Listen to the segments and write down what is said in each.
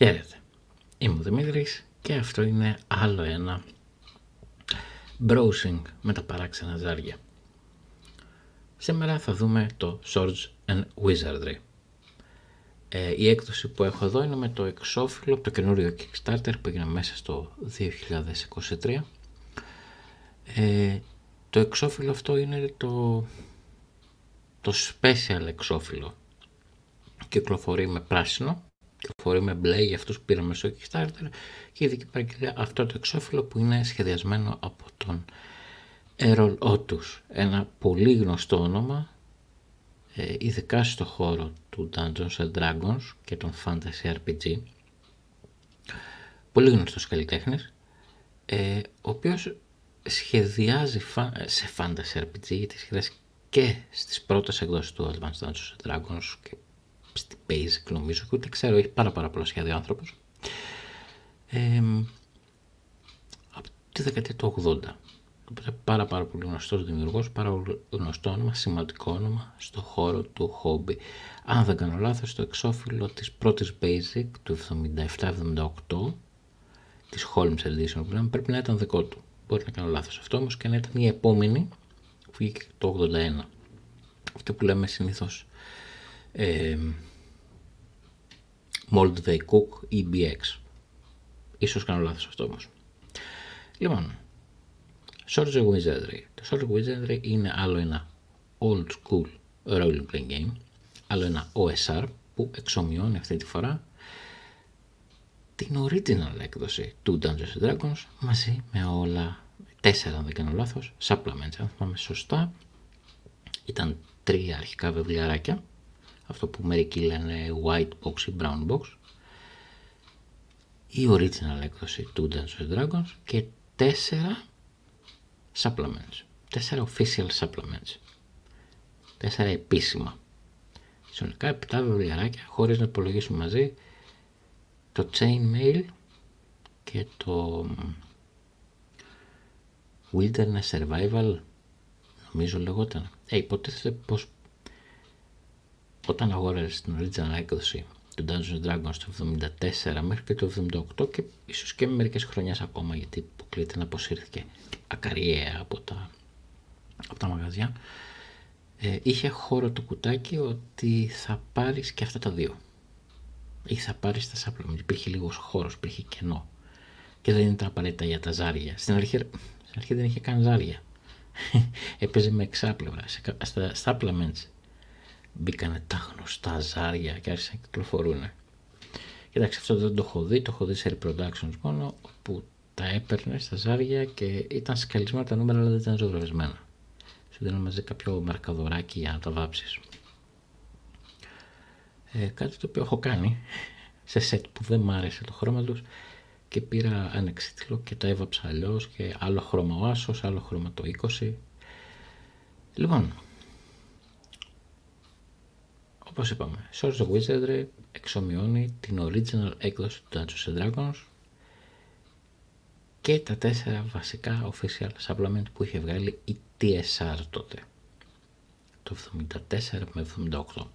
Χαίρετε, είμαι ο Δημήτρης και αυτό είναι άλλο ένα browsing με τα παράξενα ζάρια. Σήμερα θα δούμε το Swords and Wizardry. Η έκδοση που έχω εδώ είναι με το εξώφυλλο, το καινούριο Kickstarter που έγινε μέσα στο 2023. Το εξώφυλλο αυτό είναι το special εξώφυλλο. Κυκλοφορεί με πράσινο, κυκλοφορεί με μπλε για αυτούς που πήραμε στο Kickstarter και η ειδική παραγγελία αυτό το εξώφυλλο που είναι σχεδιασμένο από τον Errol Otus, ένα πολύ γνωστό όνομα, ειδικά στο χώρο του Dungeons and Dragons και των Fantasy RPG, πολύ γνωστός καλλιτέχνης, ο οποίος σχεδιάζει σε Fantasy RPG, γιατί σχεδιάζει και στις πρώτες εκδόσεις του Advanced Dungeons and Dragons και στη Basic νομίζω, και ούτε ξέρω, έχει πάρα πολλά σχέδια άνθρωπος, από τη δεκαετία του 80. Οπότε πάρα πολύ γνωστός δημιουργός, πάρα γνωστό όνομα, σημαντικό όνομα στο χώρο του χόμπι. Αν δεν κάνω λάθος, το εξώφυλλο της πρώτης Basic του 77-78, της Holmes Edition που λέμε, πρέπει να ήταν δικό του. Μπορεί να κάνω λάθος αυτό όμως και να ήταν η επόμενη που βγήκε το 81. Αυτό που λέμε συνήθως Moldvay Cook ή BX. Ίσως κάνω λάθος αυτό όμως. Λοιπόν, Swords and Wizardry. Το Swords and Wizardry είναι άλλο ένα old school role playing game, άλλο ένα OSR που εξομοιώνει αυτή τη φορά την original έκδοση του Dungeons and Dragons μαζί με όλα 4, αν δεν κάνω λάθος, supplements. Αν θυμάμαι σωστά, ήταν 3 αρχικά βιβλιαράκια, αυτό που μερικοί λένε white box ή brown box, η original έκδοση του Dungeons and Dragons και 4 supplements, 4 official supplements, 4 επίσημα. Συνολικά 7 βιβλιαράκια, χωρίς να υπολογίσουμε μαζί το Chainmail και το Wilderness Survival, νομίζω λεγόταν. Υποτίθεται πως όταν αγόραζες την original έκδοση του Dungeons & Dragons το 74 μέχρι και το 78 και ίσως και μερικές χρονιές ακόμα, γιατί αποκλείται να αποσύρθηκε ακαριέα από τα μαγαζιά, είχε χώρο το κουτάκι ότι θα πάρεις και αυτά τα δύο ή θα πάρεις τα supplement. Υπήρχε λίγος χώρος, υπήρχε κενό και δεν ήταν απαραίτητα για τα ζάρια. Στην αρχή δεν είχε καν ζάρια. Έπαιζε με εξάπλευρα. Στα supplements μπήκανε τα γνωστά ζάρια και άρχισαν να κυκλοφορούν. Κοιτάξτε, αυτό δεν το έχω δει, το έχω δει σε reproductions μόνο, όπου τα έπαιρνε στα ζάρια και ήταν σκαλισμένα τα νούμερα, αλλά δεν ήταν ζωγραφισμένα. Σου δίνω μαζί κάποιο μαρκαδοράκι για να τα βάψεις. Κάτι το οποίο έχω κάνει σε σετ που δεν μ' άρεσε το χρώμα τους και πήρα ανεξίτηλο και τα έβαψα αλλιώς, και άλλο χρώμα ο άσος, άλλο χρώμα το 20. Λοιπόν, όπως είπαμε, Swords of Wizardry εξομοιώνει την original έκδοση του Dungeons and Dragons και τα 4 βασικά official supplement που είχε βγάλει η TSR τότε, το 74 με 78.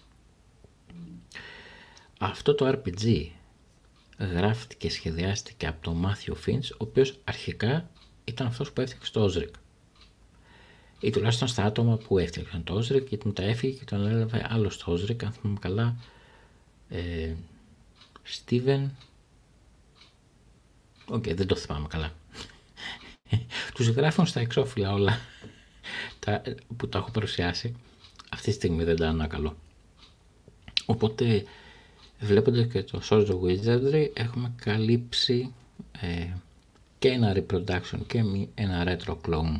Αυτό το RPG γράφτηκε και σχεδιάστηκε από τον Matthew Finch, ο οποίος αρχικά ήταν αυτός που έφτιαξε το Osric, ή τουλάχιστον στα άτομα που έφτιαξαν το Osric, γιατί μετά έφυγε και τον έλαβε άλλο στο Osric, αν θυμάμαι καλά, Steven, δεν το θυμάμαι καλά. Τους γράφουν στα εξώφυλλα όλα που τα έχω παρουσιάσει, αυτή τη στιγμή δεν τα ανακαλώ. Οπότε βλέποντας και το Swords of Wizardry έχουμε καλύψει και ένα reproduction και ένα retro clone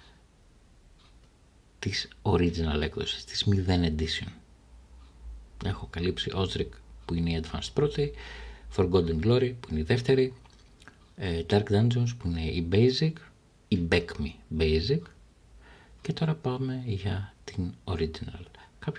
της original έκδοσης, της 0 edition. Έχω καλύψει Osric που είναι η Advanced πρώτη, Forgotten Glory που είναι η δεύτερη, Dark Dungeons που είναι η Basic, η BECMI Basic, και τώρα πάμε για την original. Ποιο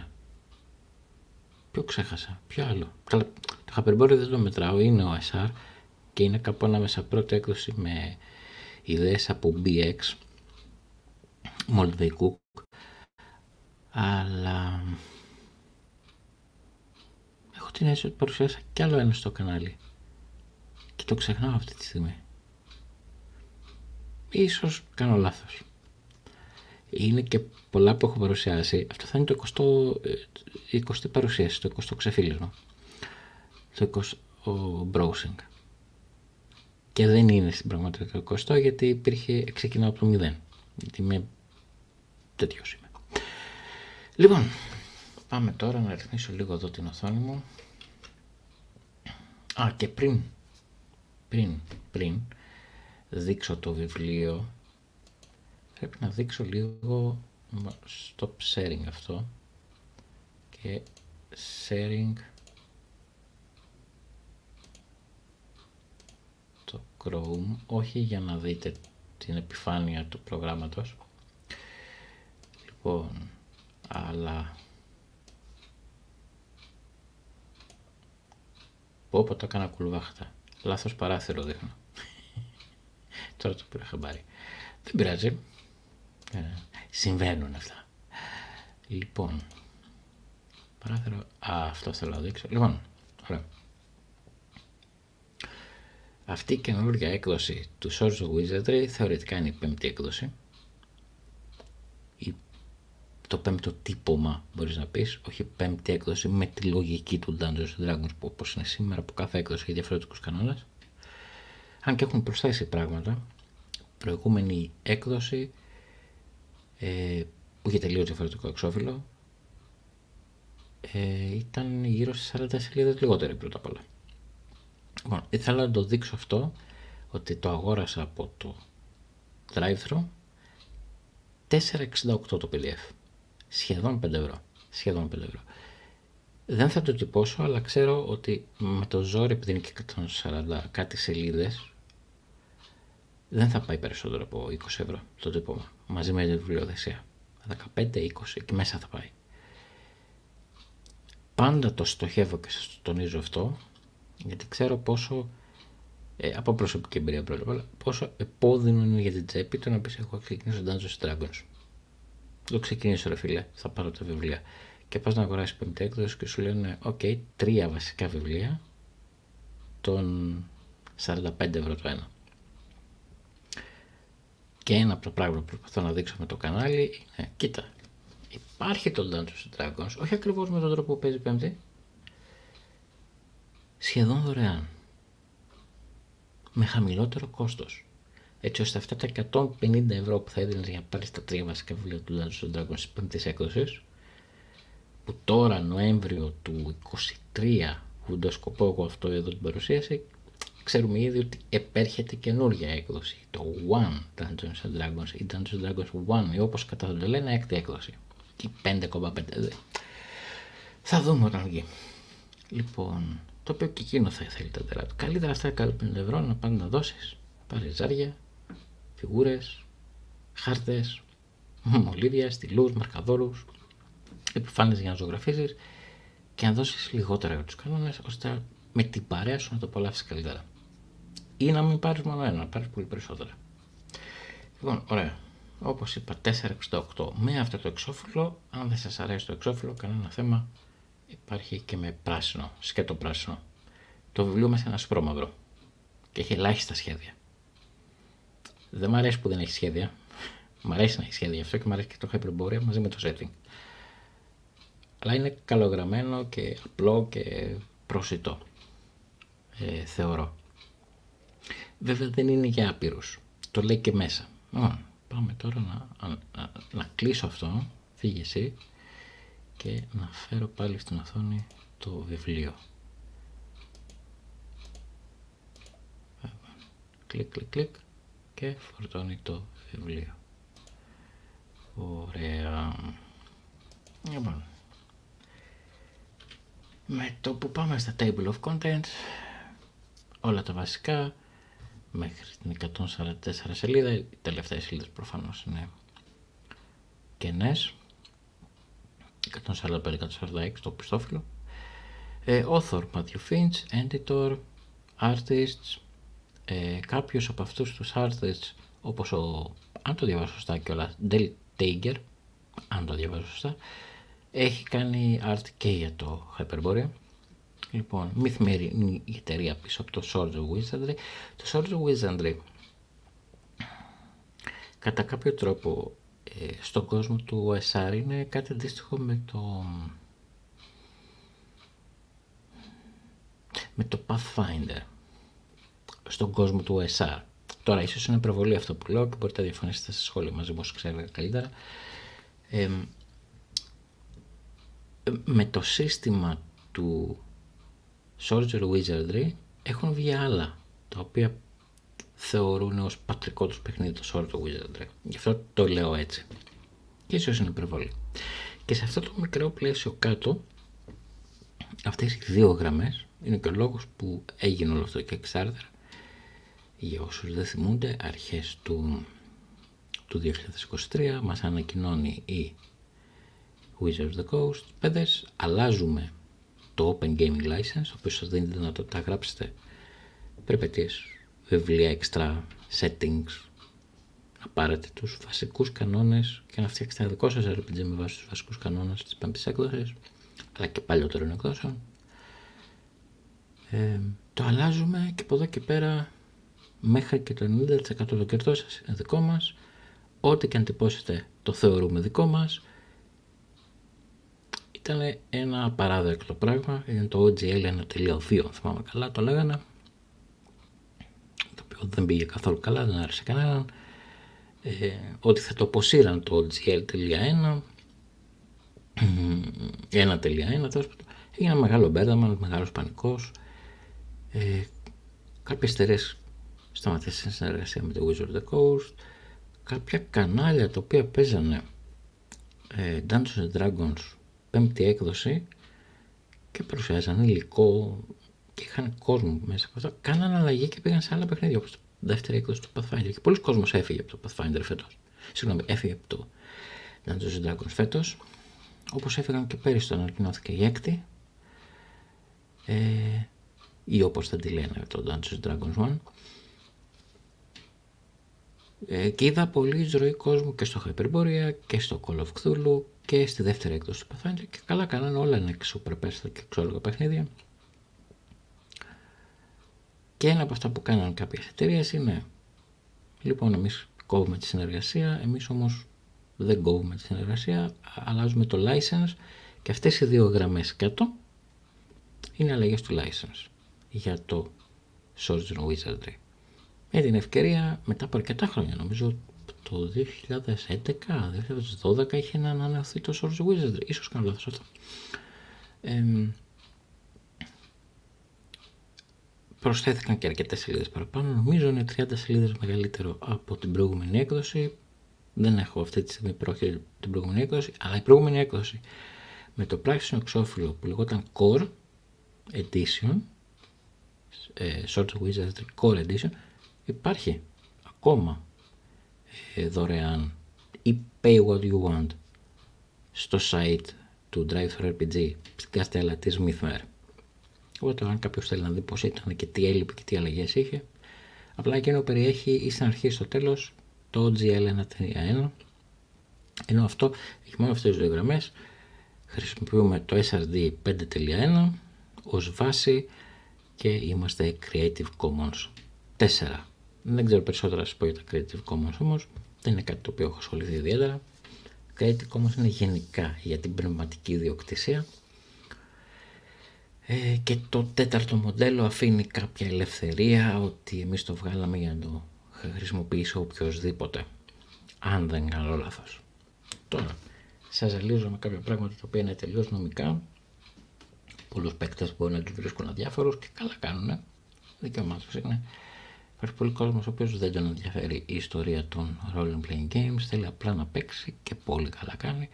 ξέχασα, ποιο άλλο? Το Hyperborea δεν το μετράω, είναι ο SR και είναι κάπου ανάμεσα πρώτη έκδοση με ιδέες από BX, Moldvay Cook, αλλά έχω την αίσθηση ότι παρουσιάσα κι άλλο ένα στο κανάλι και το ξεχνάω αυτή τη στιγμή. Ίσως κάνω λάθος. Είναι και πολλά που έχω παρουσιάσει. Αυτό θα είναι το 20η παρουσίαση, το 20ο ξεφύλισμα, το 20ο browsing. Και δεν είναι στην πραγματικότητα το 20ο, γιατί ξεκινάω από το 0. Γιατί είμαι τέτοιος είμαι. Λοιπόν, πάμε τώρα να ρυθμίσω λίγο εδώ την οθόνη μου. Και πριν δείξω το βιβλίο, πρέπει να δείξω λίγο stop sharing αυτό και sharing το Chrome, όχι για να δείτε την επιφάνεια του προγράμματος, λοιπόν, αλλά πω το έκανα κουλβάχτα, λάθος παράθυρο δείχνω. Τώρα το πήρα χαμπάρι, δεν πειράζει, συμβαίνουν αυτά. Λοιπόν, παράθυρο, αυτό θέλω να δείξω. Λοιπόν, ωραία. Αυτή η καινούργια έκδοση του Swords of Wizardry θεωρητικά είναι η 5η έκδοση, ή το 5ο τύπομα μπορείς να πεις, όχι 5η έκδοση με τη λογική του Dungeons & Dragons που όπως είναι σήμερα, που κάθε έκδοση έχει διαφορετικούς κανόνες, αν και έχουν προσθέσει πράγματα. Προηγούμενη έκδοση που είχε τελείως διαφορετικό εξώφυλλο ήταν γύρω στις 40 σελίδες λιγότερη πρώτα απ' όλα. Λοιπόν, ήθελα να το δείξω αυτό, ότι το αγόρασα από το drive-thru 4,68 το PDF, σχεδόν 5 ευρώ. Δεν θα το τυπώσω, αλλά ξέρω ότι με το ζόρι, επειδή είναι και 140 κάτι σελίδες, δεν θα πάει περισσότερο από 20 ευρώ το τύπωμα, μαζί με τη βιβλιοθεσία. 15, 20 και μέσα θα πάει. Πάντα το στοχεύω και σας το τονίζω αυτό, γιατί ξέρω πόσο, από προσωπική εμπειρία πρώτα, πόσο επώδυνο είναι για την τσέπη το να πεις εγώ ξεκινήσω Dungeons & Dragons. Το ξεκινήσω ρε φίλε, θα πάρω τα βιβλία. Και πας να αγοράσεις 5η έκδοση και σου λένε ok, 3 βασικά βιβλία, των 45 ευρώ το ένα. Και ένα από τα πράγματα που προσπαθώ να δείξω με το κανάλι είναι, κοίτα, υπάρχει το Dungeons & Dragons, όχι ακριβώς με τον τρόπο που παίζει Πέμπτη, σχεδόν δωρεάν, με χαμηλότερο κόστος, έτσι ώστε αυτά τα 150 ευρώ που θα έδινες για να πάρεις τα 3 βασικά βιβλία του Dungeons & Dragons της πέμπτης έκδοσης, που τώρα Νοέμβριο του 23 που το σκοπό εγώ αυτό εδώ την παρουσίαση, ξέρουμε ήδη ότι επέρχεται καινούργια έκδοση, το One Dungeons & Dragons ή Dungeons & Dragons One, ή όπως κατά το λένε έκτη έκδοση, ή 5,5. Θα δούμε όταν βγει. Λοιπόν, το οποίο και εκείνο θα θέλει τα τερά του. Καλύτερα αυτά 150 ευρώ να πάνε να δώσεις, πάρεις ζάρια, φιγούρες, χάρτες, μολύβια, στυλούς, μαρκαδόρους, επιφάνειες για να ζωγραφίσεις και να δώσεις λιγότερα για τους κανόνες, ώστε με την παρέα σου να το απολαύσεις καλύτερα. Ή να μην πάρεις μόνο ένα, να πάρεις πολύ περισσότερα. Λοιπόν, ωραία. Όπως είπα, 4,68 με αυτό το εξώφυλλο. Αν δεν σας αρέσει το εξώφυλλο, κανένα θέμα. Υπάρχει και με πράσινο, σκέτο πράσινο. Το βιβλίο μέσα είναι ασπρόμαυρο και έχει ελάχιστα σχέδια. Δεν μ' αρέσει που δεν έχει σχέδια. Μ' αρέσει να έχει σχέδια αυτό και μ' αρέσει και το hyperborea μαζί με το setting. Αλλά είναι καλογραμμένο και απλό και προσιτό, θεωρώ. Βέβαια δεν είναι για άπειρους. Το λέει και μέσα. Πάμε τώρα να κλείσω αυτό. Φύγε εσύ. Και να φέρω πάλι στην οθόνη το βιβλίο. Κλικ, κλικ, κλικ και φορτώνει το βιβλίο. Ωραία. Λοιπόν, με το που πάμε στα Table of Contents, όλα τα βασικά, μέχρι την 144 σελίδα, οι τελευταίες σελίδες προφανώς είναι κενές, 145-146 το πιστόφυλλο. Author Matthew Finch, Editor, Artists, κάποιος από αυτούς τους artists, όπως αν το διαβάζω σωστά κιόλας, Del Teiger, αν το διαβάζω σωστά, έχει κάνει art και για το Hyperborea, Λοιπόν, Mythmere είναι η εταιρεία πίσω από το Swords of Wizardry. Το Swords of Wizardry κατά κάποιο τρόπο στον κόσμο του OSR είναι κάτι αντίστοιχο με το Pathfinder στον κόσμο του OSR. Τώρα ίσως είναι προβολή αυτό που λέω και μπορείτε να διαφωνήσετε στα σχόλια μαζί μου όσο ξέρετε καλύτερα. Με το σύστημα του Swords of Wizardry έχουν βγει άλλα τα οποία θεωρούν ως πατρικό τους παιχνίδι το Swords of Wizardry. Γι' αυτό το λέω έτσι. Και ίσως είναι υπερβολή. Και σε αυτό το μικρό πλαίσιο κάτω, αυτές οι δύο γραμμές είναι και ο λόγος που έγινε όλο αυτό το Kickstarter. Για όσους δεν θυμούνται, αρχές του 2023 μας ανακοινώνει η Wizards of the Coast. Παιδες, αλλάζουμε το Open Gaming License, το οποίο σας δίνει τη δυνατότητα να γράψετε περιπετειές, βιβλία, extra settings, να πάρετε τους βασικούς κανόνες και να φτιάξετε ένα δικό σας RPG με βάση τους βασικούς κανόνες της πέμπτης έκδοσης, αλλά και παλιότερων εκδόσεων. Το αλλάζουμε και από εδώ και πέρα μέχρι και το 90% των κερδών σας είναι δικό μας. Ό,τι και αν τυπώσετε το θεωρούμε δικό μας. Ήταν ένα απαράδεκτο πράγμα, είναι το OGL 1.2, αν θυμάμαι καλά το λέγανε, το οποίο δεν πήγε καθόλου καλά, δεν άρεσε κανέναν. Ότι θα το αποσύραν το OGL.1, 1.1, έγινε ένα μεγάλο μπέρδαμα, μεγάλος πανικός. Κάποιες εταιρείες σταματήσαν συνεργασία με το Wizards of the Coast. Κάποια κανάλια τα οποία παίζανε Dungeons & Dragons πέμπτη έκδοση και παρουσιάζαν υλικό και είχαν κόσμο μέσα από αυτό, κάναν αλλαγή και πήγαν σε άλλα παιχνίδια όπως το δεύτερη έκδοση του Pathfinder και πολλοί κόσμος έφυγε από το Pathfinder φέτος. Συγγνώμη, έφυγε από το Dungeons & Dragons φέτος, όπως έφυγαν και πέρυσι όταν ανακοινώθηκε η έκτη ή όπως δεν τη λένε το Dungeons & Dragons 1. Και είδα πολύ εισρωή κόσμου και στο Hyperborea και στο Call of Cthulhu και στη δεύτερη έκδοση του Pathfinder και καλά κάνανε, όλα είναι εξωπρεπέστατα και εξόλογα παιχνίδια. Και ένα από αυτά που κάνανε κάποιες εταιρείες είναι, λοιπόν, εμείς κόβουμε τη συνεργασία, εμείς όμως δεν κόβουμε τη συνεργασία, αλλάζουμε το license και αυτές οι δύο γραμμές κάτω είναι αλλαγές του license για το Swords of Wizardry. Με την ευκαιρία, μετά από αρκετά χρόνια, νομίζω το 2011-2012 είχε να ανανεωθεί το Swords of Wizardry, ίσως κάνω λάθος αυτό. Προσθέθηκαν και αρκετές σελίδες παραπάνω, νομίζω είναι 30 σελίδες μεγαλύτερο από την προηγούμενη έκδοση. Δεν έχω αυτή τη στιγμή πρόχειρη την προηγούμενη έκδοση, αλλά η προηγούμενη έκδοση με το πράσινο εξώφυλλο που λεγόταν Core Edition, Swords of Wizardry Core Edition, υπάρχει ακόμα δωρεάν ή pay what you want στο site του Drive-Thru RPG στην καστέλα της Mythmere. Οπότε αν κάποιος θέλει να δει πως ήταν και τι έλειπε και τι αλλαγές είχε, απλά εκείνο περιέχει ή στην αρχή στο τέλος το OGL 1.1, ενώ αυτό έχει μόνο αυτές τις δύο γραμμές. Χρησιμοποιούμε το SRD 5.1 ως βάση και είμαστε Creative Commons 4. Δεν ξέρω περισσότερα να σας πω για τα Creative Commons όμως, δεν είναι κάτι το οποίο έχω ασχοληθεί ιδιαίτερα. Creative Commons είναι γενικά για την πνευματική ιδιοκτησία και το τέταρτο μοντέλο αφήνει κάποια ελευθερία ότι εμείς το βγάλαμε για να το χρησιμοποιήσει οποιοσδήποτε, αν δεν κάνω λάθος. Τώρα, σας ζαλίζω με κάποια πράγματα τα οποία είναι τελείως νομικά. Πολλούς παίκτες μπορεί να τους βρίσκουν αδιάφορους και καλά κάνουνε, δικαίωμά τους είναι. Υπάρχει πολλοί κόσμος ο οποίος δεν τον ενδιαφέρει η ιστορία των role playing games, θέλει απλά να παίξει και πολύ καλά κάνει.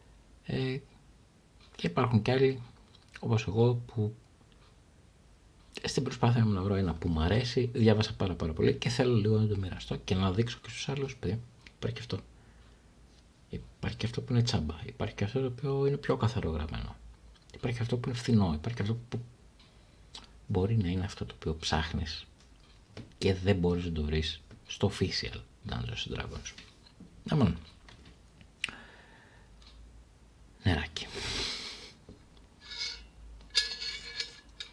Και υπάρχουν κι άλλοι όπως εγώ που στην προσπάθεια μου να βρω ένα που μου αρέσει, διάβασα πάρα πολύ και θέλω λίγο να το μοιραστώ και να δείξω και στους άλλους, παιδί, υπάρχει και αυτό. Υπάρχει και αυτό που είναι τσάμπα, υπάρχει και αυτό το οποίο είναι πιο καθαρό γραμμένο. Υπάρχει και αυτό που είναι φθηνό, υπάρχει και αυτό που μπορεί να είναι αυτό το οποίο ψάχνεις και δεν μπορείς να το βρεις στο official Dungeons & Dragons. Αμόν. Νεράκι.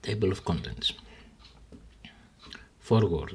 Table of Contents. Forward.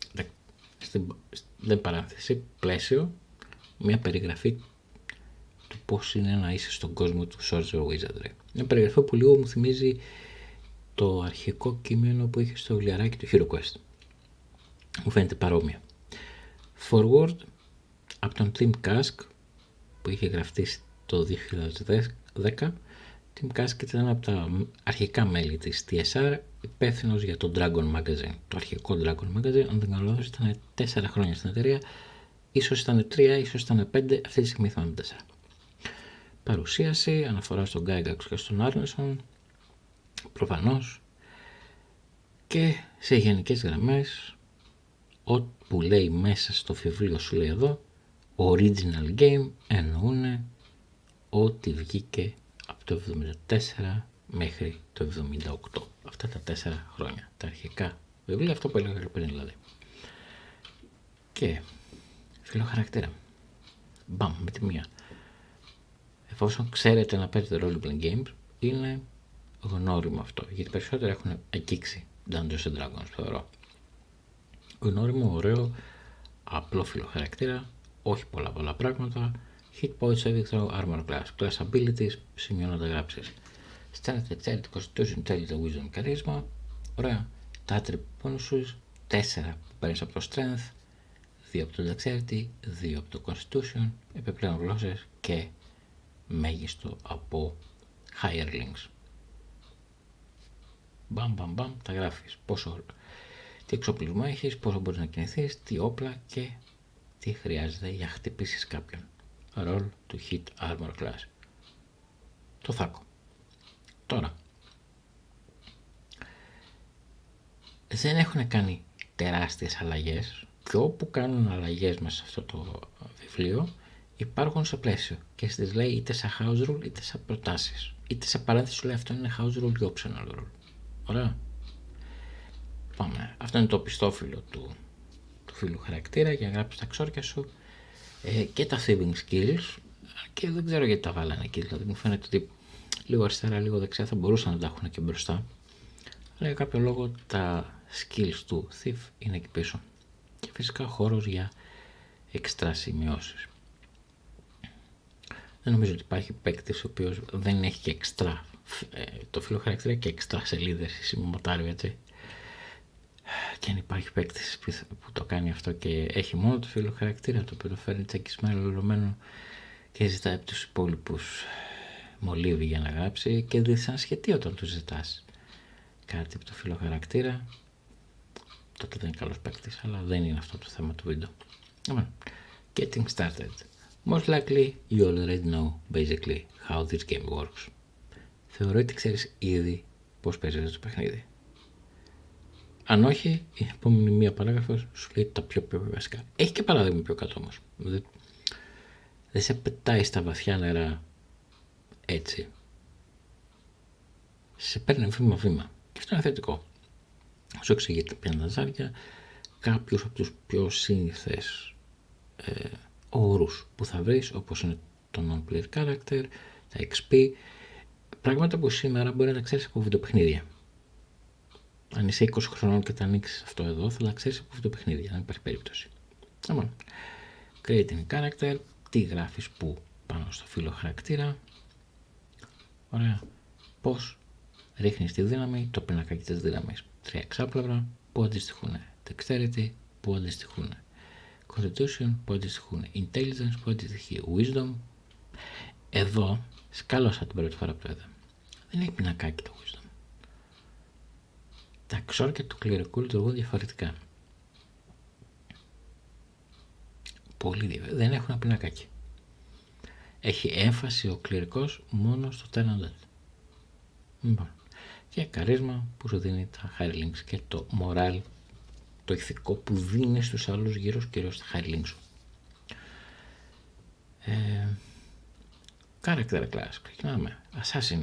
Στην παράθεση, πλαίσιο, μια περιγραφή του πώς είναι να είσαι στον κόσμο του Sorcerer Wizardry. Μια περιγραφή που λίγο μου θυμίζει το αρχικό κείμενο που είχε στο βιβλιαράκι του HeroQuest. Μου φαίνεται παρόμοια. Forward, από τον Tim Kask, που είχε γραφτεί το 2010. Tim Kask ήταν από τα αρχικά μέλη της TSR, υπεύθυνος για το Dragon Magazine. Το αρχικό Dragon Magazine, αν δεν κάνω λάθος, ήταν 4 χρόνια στην εταιρεία. Ίσως ήταν 3, ίσως ήταν 5, αυτή τη στιγμή θα είναι 4. Παρουσίαση, αναφορά στον Gygax και στον Arneson, προφανώς, και σε γενικές γραμμές, ό,τι που λέει μέσα στο βιβλίο σου λέει εδώ, original game, εννοούνε ό,τι βγήκε από το 74 μέχρι το 78. Αυτά τα 4 χρόνια. Τα αρχικά βιβλία, αυτό που έλεγα πριν δηλαδή. Και φιλοχαρακτήρα. Μπαμ, με τη μία. Εφόσον ξέρετε να παίζετε role-playing games, είναι γνώριμο αυτό. Γιατί περισσότεροι έχουν αγγίξει Dungeons and Dragons, θεωρώ. Γνώριμο, ωραίο, απλό φιλοχαρακτήρα, όχι πολλά πράγματα. Hit points, saving throw, armor class, class abilities, σημειώνω να τα γράψεις. Strength, dexterity, constitution, intelligence, wisdom, charisma. Ωραία. Τα attribute bonuses, 4 που παίρνεις από το strength, 2 από το dexterity, 2 από το constitution, επιπλέον γλώσσες και μέγιστο από hirelings. Μπαμ, τα γράφεις. Τι εξοπλισμό έχεις, πόσο μπορείς να κινηθείς, τι όπλα και τι χρειάζεται για χτυπήσεις κάποιον. Roll to hit armor class. Το θάκο. Τώρα, δεν έχουν κάνει τεράστιες αλλαγές και όπου κάνουν αλλαγές μέσα σε αυτό το βιβλίο υπάρχουν σε πλαίσιο και στις λέει είτε σε house rule είτε σε προτάσεις. Είτε σε παρένθεση σου λέει αυτό είναι house rule ή optional rule. Ωραία. Πάμε. Αυτό είναι το πιστόφυλλο του φίλου χαρακτήρα για να γράψεις τα ξόρκια σου και τα thieving skills, και δεν ξέρω γιατί τα βάλανε εκεί, δηλαδή μου φαίνεται ότι λίγο αριστερά λίγο δεξιά θα μπορούσαν να τα έχουν και μπροστά, αλλά για κάποιο λόγο τα skills του thief είναι εκεί πίσω και φυσικά χώρος για εξτρά σημειώσεις. Δεν νομίζω ότι υπάρχει παίκτης ο οποίος δεν έχει και εξτρά το φίλο χαρακτήρα και εξτρά σελίδες σημειωματάριο, έτσι. Και αν υπάρχει παίκτης που το κάνει αυτό και έχει μόνο το φίλο χαρακτήρα, το οποίο το φέρνει τσακισμένο, ολομένο και ζητάει από τους υπόλοιπους μολύβι για να γράψει και δυσανσχετεί όταν του ζητάς κάτι από το φίλο χαρακτήρα, τότε δεν είναι καλός παίκτης, αλλά δεν είναι αυτό το θέμα του βίντεο. Getting started. Most likely you already know basically how this game works. Θεωρώ ότι ξέρεις ήδη πώς παίζεται το παιχνίδι. Αν όχι, η επόμενη μία παράγραφος σου λέει τα πιο βασικά. Έχει και παράδειγμα πιο κάτω όμως. Δεν σε πετάει στα βαθιά νερά έτσι. Σε παίρνει βήμα-βήμα. Και αυτό είναι θετικό. Σου εξηγεί τα ποια ναζάρια, κάποιους από τους πιο σύνηθες όρους που θα βρεις, όπως είναι το non-player character, τα XP, πράγματα που σήμερα μπορεί να τα ξέρεις από βιντεοπαιχνίδια. Αν είσαι 20 χρονών και τα ανοίξεις αυτό εδώ, θα τα ξέρεις από βιντεοπαιχνίδια, δεν υπάρχει περίπτωση. Creating character, τι γράφεις που πάνω στο φύλλο χαρακτήρα. Ωραία. Πώς ρίχνεις τη δύναμη, το πινακάκι της δύναμης. 3 εξάπλευρα, που αντιστοιχούν dexterity, που αντιστοιχούν constitution, που αντιστοιχούν intelligence, που αντιστοιχεί wisdom. Εδώ σκάλωσα την πρώτη φορά που το είδα. Δεν έχει πινακάκι το wisdom. Τα ξόρκια του κληρικού λειτουργούν διαφορετικά. Πολύ διαφορετικά. Δεν έχουν ένα πινακάκι. Έχει έμφαση ο κληρικός μόνο στο turn undead. Λοιπόν. Και καρίσμα που σου δίνει τα hirelings και το moral, το ηθικό που δίνει στους άλλους γύρω σου, κυρίως τα hirelings σου. Character class. Ξεκινάμε. Assassin.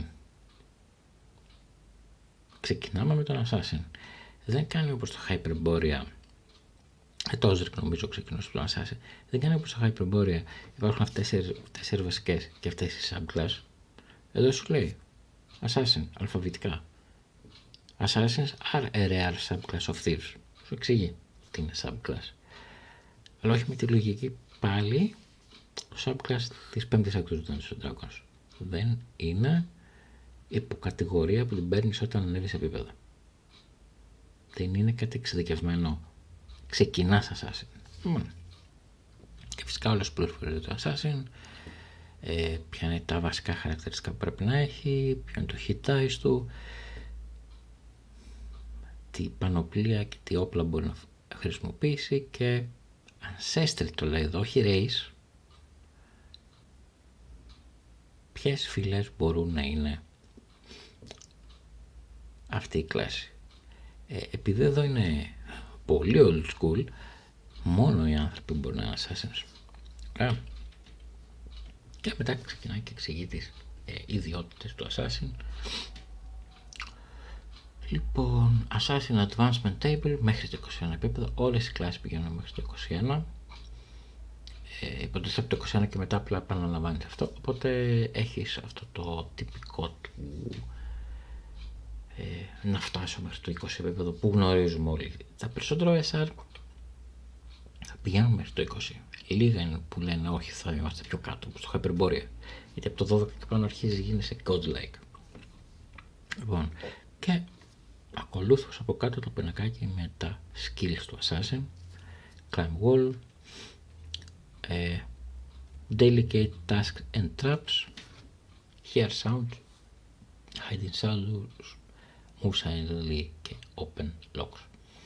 Ξεκινάμε με τον Assassin. Δεν κάνει όπως το Hyperborea. Το Ozric νομίζω ξεκινούσε τον Assassin. Δεν κάνει όπως το Hyperborea. Υπάρχουν αυτές 4 βασικές και αυτές οι subclass. Εδώ σου λέει Assassin, αλφαβητικά. Assassins are a rare subclass of thieves. Σου εξηγεί τι είναι subclass. Αλλά όχι με τη λογική πάλι το subclass της 5ης έκδοσης του Dungeons & Dragons. Δεν είναι υποκατηγορία που την παίρνεις όταν ανέβεις επίπεδο. Δεν είναι κάτι εξειδικευμένο. Ξεκινάς Assassin. Και φυσικά όλες τις πληροφορίες του Assassin, ποια είναι τα βασικά χαρακτηριστικά που πρέπει να έχει, ποιο είναι το hit dice του, τι πανοπλία και τι όπλα μπορεί να χρησιμοποιήσει και ancestry το λέει εδώ, όχι race, ποιες φυλές μπορούν να είναι αυτή η κλάση. Επειδή εδώ είναι πολύ old school, μόνο οι άνθρωποι μπορούν να είναι assassins. Και μετά ξεκινάει και εξηγεί τις ιδιότητες του assassin. Λοιπόν, Assassin Advancement Table μέχρι το 21 επίπεδο, όλες οι κλάσεις πηγαίνουν μέχρι το 21. Υποτίθεται από το 21 και μετά απλά επαναλαμβάνεται αυτό, οπότε έχεις αυτό το τυπικό του να φτάσω μέχρι το 20 επίπεδο που γνωρίζουμε όλοι. Τα περισσότερα SR θα πηγαίνουν μέχρι το 20. Λίγα είναι που λένε όχι, θα είμαστε πιο κάτω, στο Hyperborea. Γιατί από το 12 και πάνω αρχίζει γίνεσαι godlike. Λοιπόν, και ακολούθως από κάτω το πινακάκι με τα skills του Assassin. Climb wall, delicate tasks and traps, hear sound, hide in shadows, move silently και open locks.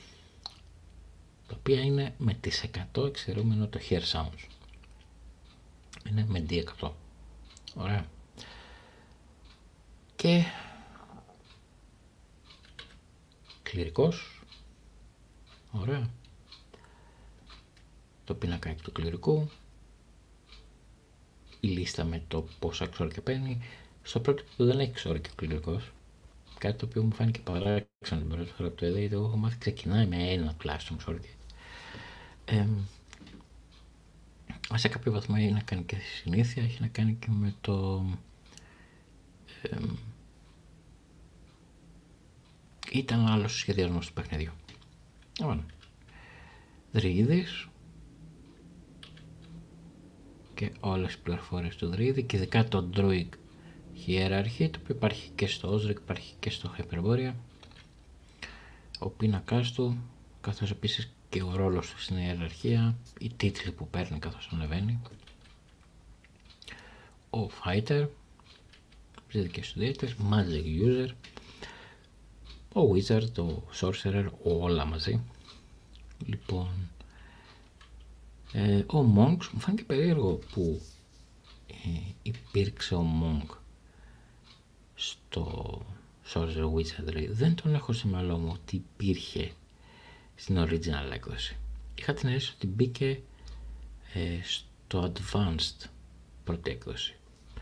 Τα οποία είναι με τις 100 εξαιρούμενο το hear sounds. Είναι με D100. Ωραία. Και κληρικός. Ωραία. Το πινακάκι του κληρικού. Η λίστα με το πόσα ξόρια παίρνει. Στο πρώτο που δεν έχει ξόρια και ο κληρικός. Κάτι το οποίο μου φάνηκε παράξενο την πρώτη φορά που το είδα, γιατί εγώ έχω μάθει ξεκινάει με ένα τουλάχιστον ξόρια. Σε κάποιο βαθμό έχει να κάνει και συνήθεια, έχει να κάνει και με το ήταν άλλος σχεδιασμός του παιχνιδιού. Λοιπόν, Δρυίδης και όλες τις πληροφορίες του Δρυίδη και ειδικά το Druid Hierarchy, το οποίο υπάρχει και στο Osric, υπάρχει και στο Hyperborea, ο πίνακας του, καθώς επίσης και ο ρόλος του στην ιεραρχία, οι τίτλοι που παίρνει καθώς ανεβαίνει, ο Fighter, τις δικές του ιδιότητες, Magic User, ο Wizard, ο Sorcerer, όλα μαζί. Λοιπόν, ο Monks, μου φάνηκε περίεργο που υπήρξε ο Monk στο Sorcerer Wizardry. Δεν τον έχω στο μυαλό μου ότι υπήρχε στην original έκδοση. Είχα την αίσθηση ότι μπήκε στο advanced πρώτη έκδοση.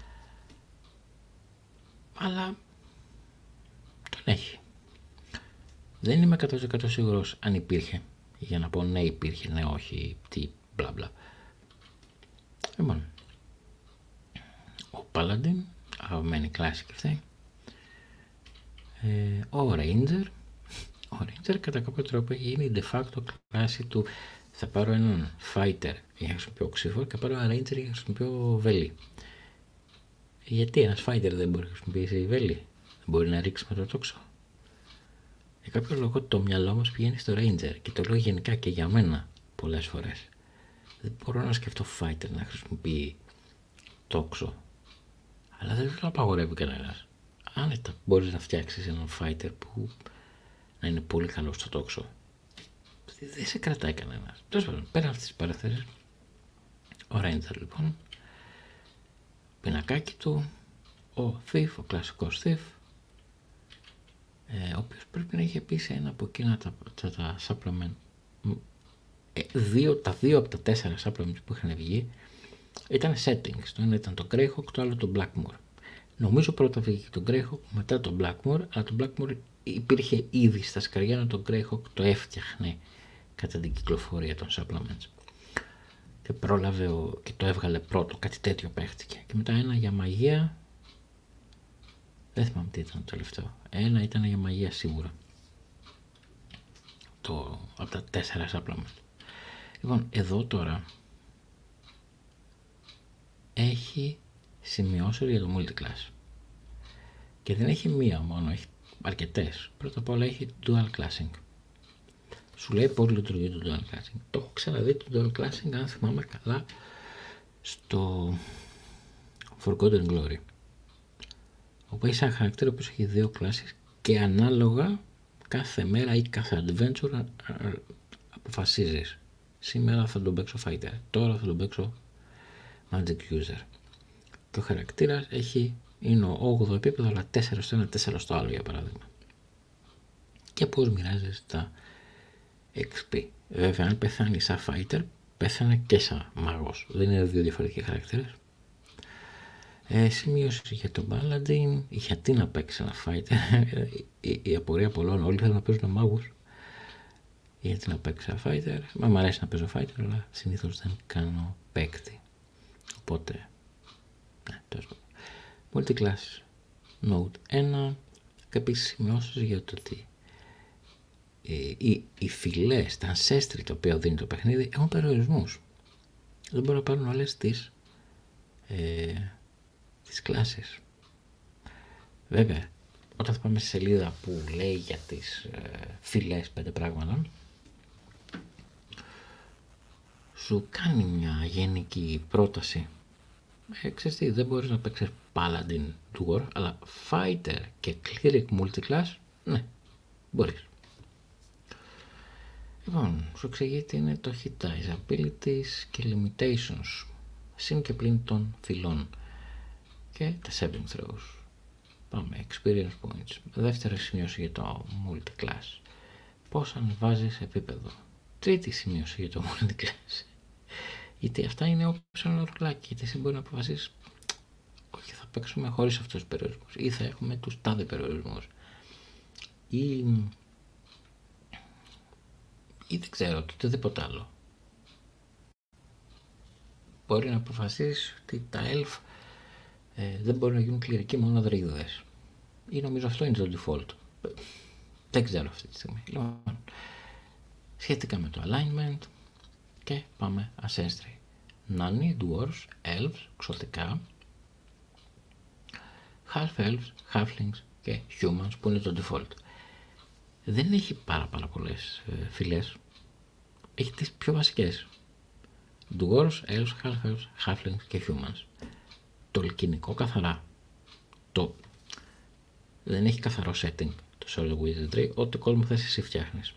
Αλλά τον έχει. Δεν είμαι 100% σίγουρος αν υπήρχε. Για να πω ναι υπήρχε, ναι όχι, τι μπλα μπλα. Λοιπόν, ο Paladin, αγαπημένη κλάση και αυτή. Ο Ranger. Ο Ranger κατά κάποιο τρόπο έχει γίνει de facto κλάση του. Θα πάρω έναν fighter για να χρησιμοποιώ ξύφο και θα πάρω έναν Ranger για να χρησιμοποιώ βέλη. Γιατί ένας fighter δεν μπορεί να χρησιμοποιήσει βέλη, δεν μπορεί να ρίξει με το τόξο. Για κάποιο λόγο το μυαλό μας πηγαίνει στο Ranger και το λέω γενικά και για μένα πολλές φορές. Δεν μπορώ να σκεφτώ fighter να χρησιμοποιεί τόξο. Αλλά δεν το απαγορεύει κανένας. Άνετα μπορείς να φτιάξεις έναν fighter που να είναι πολύ καλό στο τόξο. Δεν σε κρατάει κανένας. Τέλος πάντων, πέρα αυτές τις παραθέσεις, ο Ranger λοιπόν, πινακάκι του, ο Thief, ο κλασικός Thief, ο οποίος πρέπει να είχε επίσης ένα από εκείνα τα supplement, τα δύο από τα 4 supplements που είχαν βγει ήταν settings. Το ένα ήταν το Greyhawk, το άλλο το Blackmoor. Νομίζω πρώτα βγήκε το Greyhawk, μετά το Blackmoor, αλλά το Blackmoor υπήρχε ήδη στα σκαριά, ενώ το Greyhawk το έφτιαχνε κατά την κυκλοφορία των supplements. Και πρόλαβε και το έβγαλε πρώτο, κάτι τέτοιο παίχτηκε. Και μετά ένα για μαγεία, Δεν θυμάμαι τι ήταν το τελευταίο. Ένα ήταν για μαγεία σίγουρα. Από τα 4 supplements. Λοιπόν, εδώ τώρα έχει σημειώσεις για το multiclass. Και δεν έχει μία μόνο, έχει αρκετές. Πρώτα απ' όλα έχει dual classing. Σου λέει πώς λειτουργεί το dual classing. Το έχω ξαναδεί το dual classing, αν θυμάμαι καλά, στο Forgotten Glory. Όπου έχει ένα χαρακτήρα που έχει 2 classes και ανάλογα κάθε μέρα ή κάθε adventure αποφασίζεις. Σήμερα θα τον παίξω fighter, τώρα θα τον παίξω magic user. Και ο χαρακτήρας είναι ο 8ο επίπεδο, αλλά 4 στο ένα, 4 στο άλλο, για παράδειγμα. Και πώς μοιράζεις τα XP. Βέβαια, αν πεθάνει σαν fighter, πέθανε και σαν μάγος. Δεν είναι 2 διαφορετικοί χαρακτήρες. Σημείωση για τον Paladin, γιατί να παίξει ένα fighter. Η απορία πολλών, όλοι θέλουν να παίζουν μάγους. Γιατί να παίξει ένα fighter. Μα μου αρέσει να παίζω fighter, αλλά συνήθως δεν κάνω παίκτη. Οπότε, τόσο. Multiclass Note 1. Και επίσης σημειώσεις για το ότι οι φυλές, τα ancestry τα οποία δίνει το παιχνίδι έχουν περιορισμούς. Δεν μπορούν να πάρουν όλες τις κλάσεις. Βέβαια, όταν θα πάμε στη σελίδα που λέει για τις φυλές 5 πράγματα, σου κάνει μια γενική πρόταση. Ξέρεις τι, δεν μπορείς να παίξεις Paladin Dwarf, αλλά Fighter και Cleric Multiclass, ναι, μπορείς. Λοιπόν, σου εξηγεί τι είναι το Hitize, Abilities και Limitations, συν και πλην των φυλών και τα saving throws. Πάμε, Experience Points. Δεύτερη σημείωση για το Multiclass. Πώς ανεβάζεις επίπεδο. Τρίτη σημείωση για το Multiclass. Γιατί αυτά είναι optional ρολάκι, γιατί εσύ μπορεί να αποφασίσεις, όχι, θα παίξουμε χωρίς αυτούς τους περιορισμούς ή θα έχουμε τους τάδε περιορισμούς ή δεν ξέρω, οτιδήποτε άλλο. Μπορεί να αποφασίσεις ότι τα elf δεν μπορεί να γίνουν κληρικοί, μόνο δρύδες. Ή νομίζω αυτό είναι το default. Δεν ξέρω αυτή τη στιγμή. Λοιπόν, σχετικά με το alignment και πάμε ancestry. Nani, dwarves, elves, ξωτικά, half elves, halflings και humans που είναι το default. Δεν έχει πάρα πολλές φυλές. Έχει τις πιο βασικές. Dwarves, elves, half elves, halflings και humans. Το λυκινικό καθαρά. Δεν έχει καθαρό setting το Solo Wizardry. Ό,τι κόσμο θες εσύ φτιάχνεις.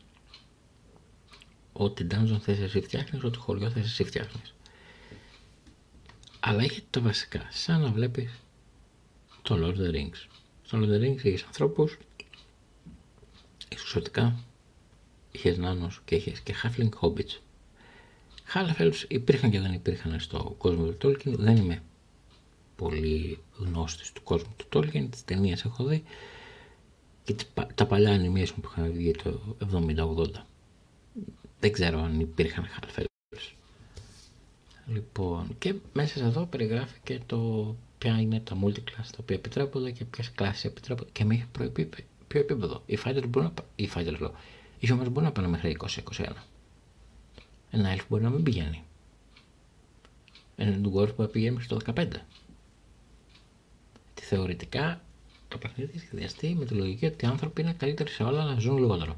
Ό,τι dungeon θες εσύ φτιάχνεις, ό,τι χωριό θες εσύ φτιάχνεις. Αλλά έχει τα βασικά, σαν να βλέπεις το Lord of the Rings. Στο Lord of the Rings είχες ανθρώπους, είχες εξωτικά, είχες νάνους και είχες και halfling hobbits. Half elves υπήρχαν και δεν υπήρχαν στο κόσμο του Tolkien. Δεν είμαι πολύ γνώστης του κόσμου του Tolkien, τις ταινίες έχω δει και τα παλιά animation που είχαν βγει το 70-80. Δεν ξέρω αν υπήρχαν half elves. Λοιπόν, και μέσα σε εδώ περιγράφει και το ποια είναι τα multiclass τα οποία επιτρέπονται και ποιες κλάσεις επιτρέπονται και με ποιο επίπεδο. Οι humans μπορούν να πάνε μέχρι 20-21. Ένα elf μπορεί να μην πηγαίνει. Ένα dwarf μπορεί να πηγαίνει μέχρι το 15. Θεωρητικά το παιχνίδι έχει σχεδιαστεί με τη λογική ότι οι άνθρωποι είναι καλύτεροι σε όλα να ζουν λιγότερο.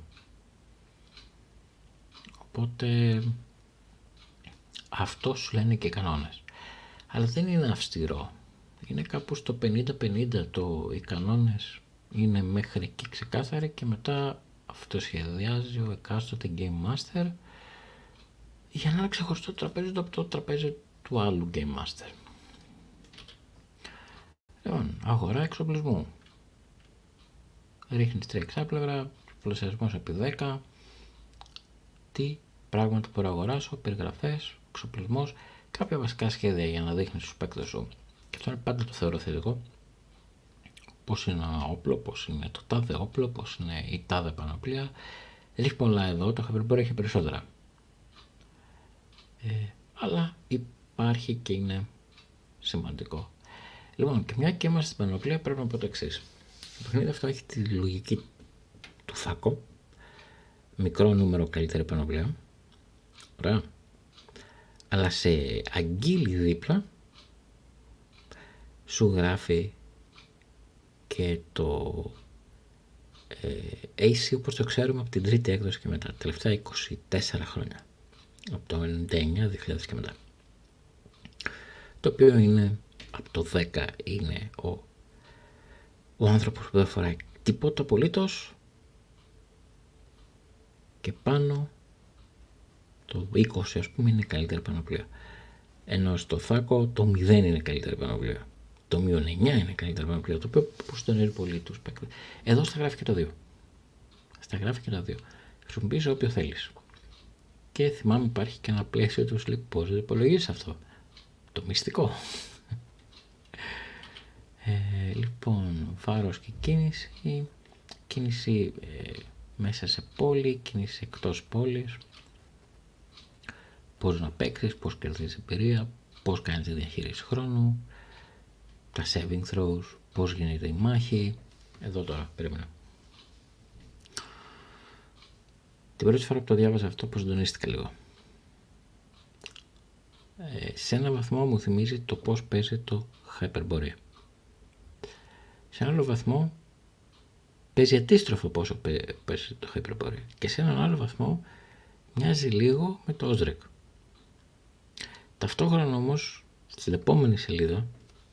Οπότε αυτό σου λένε και οι κανόνες. Αλλά δεν είναι αυστηρό. Είναι κάπου στο 50-50 οι κανόνες είναι μέχρι εκεί ξεκάθαροι και μετά αυτό σχεδιάζει ο εκάστοτε Game Master για να είναι ξεχωριστό τραπέζι από το τραπέζι του άλλου Game Master. Λοιπόν, αγορά εξοπλισμού. Ρίχνεις 3 εξάπλευρα, πλησιασμός επί 10. Τι πράγματα μπορώ να αγοράσω, περιγραφές, εξοπλισμός, κάποια βασικά σχέδια για να δείχνεις στους παίκτες σου. Και αυτό είναι πάντα το θεωρώ θετικό. Πώς είναι ένα όπλο, πώς είναι το τάδε όπλο, πώς είναι η τάδε πανοπλία. Έχει πολλά εδώ, το Hyperboard έχει περισσότερα. Αλλά υπάρχει και είναι σημαντικό. Λοιπόν, και μια και είμαστε στην πανοπλία πρέπει να πω το εξής. Το παιχνίδι αυτό έχει τη λογική του Θάκο. Μικρό νούμερο, καλύτερη πανοπλία. Ωραία. Αλλά σε αγγείλη δίπλα σου γράφει και το AC όπως το ξέρουμε από την τρίτη έκδοση και μετά, τελευταία 24 χρόνια, από το 99-2000 και μετά, το οποίο είναι από το 10, είναι ο άνθρωπος που δεν φοράει τίποτα απολύτως και πάνω το 20 ας πούμε είναι η καλύτερη πανοπλία, ενώ στο Θάκο το 0 είναι η καλύτερη πανοπλία, το -9 είναι η καλύτερη πανοπλία, το οποίο που στενεύει πολύ τους παίκτες. Εδώ στα γράφει και το 2. Στα γράφει και τα 2. Χρησιμοποιείς όποιο θέλεις. Και θυμάμαι υπάρχει και ένα πλαίσιο του λέει πώς δεν υπολογίζεις αυτό. Το μυστικό. Λοιπόν, βάρος και κίνηση. Κίνηση μέσα σε πόλη, κίνηση εκτός πόλης. Πώς να παίξεις, πώς κερδίζεις εμπειρία, πώς κάνεις τη διαχείριση χρόνου, τα saving throws, πώς γίνεται η μάχη. Εδώ τώρα, περίμενα. Την πρώτη φορά που το διάβαζα αυτό, πώς συντονίστηκα λίγο. Σε ένα βαθμό μου θυμίζει το πώς παίζει το Hyperborea. Σε ένα άλλο βαθμό παίζει αντίστροφο πόσο παίζει το Hyperborea. Και σε έναν άλλο βαθμό μοιάζει λίγο με το Ozrek. Ταυτόχρονα όμως, στην επόμενη σελίδα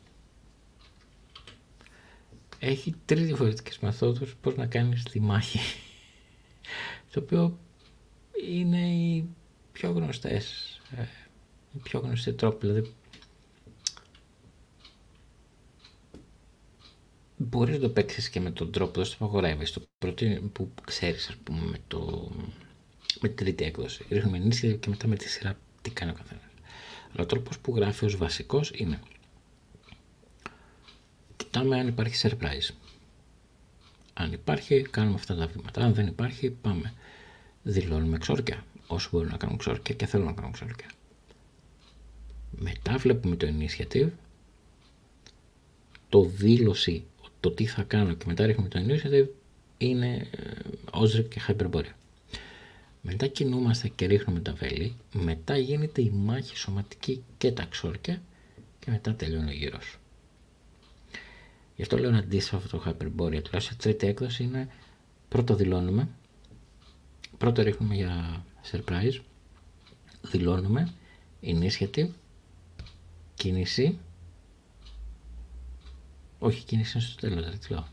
έχει 3 διαφορετικές μεθόδους πώς να κάνεις τη μάχη. Το οποίο είναι οι πιο γνωστές, οι πιο γνωστοί τρόποι. Δηλαδή, μπορείς να το παίξεις και με τον τρόπο, δεν στο απαγορεύεις. Το πρώτο που ξέρεις, ας πούμε, με την τρίτη έκδοση. Ρίχνουμε ενίσχυση και μετά με τη σειρά τι κάνει ο καθένας. Αλλά ο τρόπος που γράφει ως βασικός είναι: κοιτάμε αν υπάρχει surprise. Αν υπάρχει, κάνουμε αυτά τα βήματα. Αν δεν υπάρχει, πάμε. Δηλώνουμε ξόρκια. Όσο μπορούμε να κάνουμε ξόρκια και θέλουμε να κάνουμε ξόρκια. Μετά βλέπουμε το initiative, το δήλωση, το τι θα κάνω και μετά ρίχνουμε το initiative είναι Ozrek και Hyperborea. Μετά κινούμαστε και ρίχνουμε τα βέλη, μετά γίνεται η μάχη σωματική και τα ξόρκια και μετά τελειώνει ο γύρος. Γι' αυτό λέω ένα αντίστοιχο αυτό το Hyperborea. Τουλάχιστον η τρίτη έκδοση είναι πρώτα δηλώνουμε, πρώτα ρίχνουμε για surprise, δηλώνουμε, initiative, κίνηση, όχι κίνηση είναι στο τέλος, δεν λέω.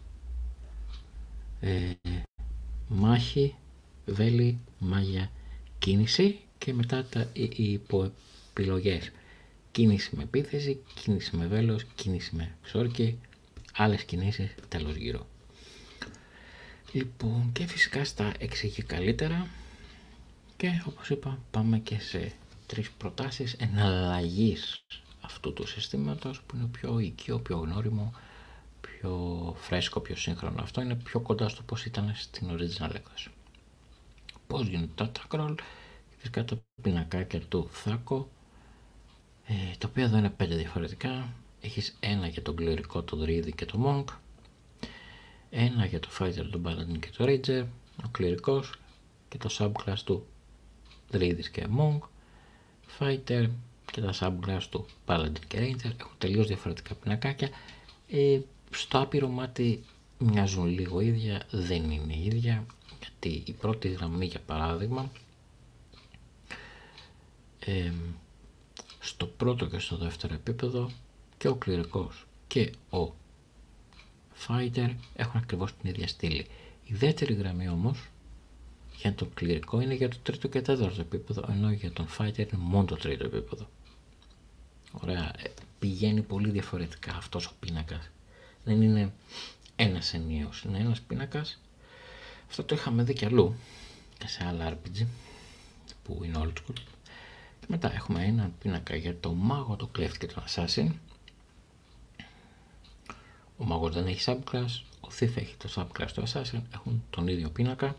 Μάχη, βέλη, μάγια, κίνηση και μετά οι υποεπιλογές. Κίνηση με επίθεση, κίνηση με βέλος, κίνηση με ξόρκι, άλλες κινήσεις, τέλος γύρω. Λοιπόν, και φυσικά στα εξηγεί καλύτερα και όπως είπα πάμε και σε 3 προτάσεις εναλλαγής αυτού του συστήματος που είναι πιο οικείο, πιο γνώριμο, πιο φρέσκο, πιο σύγχρονο. Αυτό είναι πιο κοντά στο πώς ήταν στην original έκδοση. Πώς γίνεται το attack roll, φυσικά τα πινακάκια του Θάκο, τα οποία εδώ είναι 5 διαφορετικά. Έχεις ένα για τον κληρικό, τον druid και τον monk, ένα για το fighter, τον paladin και το ranger, ο κληρικός και το subclass του druid και monk, fighter και τα subclass του paladin και ranger. Έχουν τελείως διαφορετικά πινακάκια. Στο άπειρο μάτι μοιάζουν λίγο ίδια, δεν είναι ίδια, γιατί η πρώτη γραμμή για παράδειγμα στο πρώτο και στο δεύτερο επίπεδο και ο κληρικός και ο fighter έχουν ακριβώς την ίδια στήλη. Η δεύτερη γραμμή όμως για τον κληρικό είναι για το τρίτο και τέταρτο επίπεδο, ενώ για τον fighter είναι μόνο το τρίτο επίπεδο. Ωραία, πηγαίνει πολύ διαφορετικά αυτός ο πίνακας. Δεν είναι ένας ενιαίος, είναι ένας πίνακας. Αυτό το είχαμε δει κι αλλού και σε άλλα RPG που είναι old school. Και μετά έχουμε έναν πίνακα για το μάγο, το κλέφτη και τον assassin. Ο μάγος δεν έχει subclass, ο thief έχει το subclass του assassin, έχουν τον ίδιο πίνακα.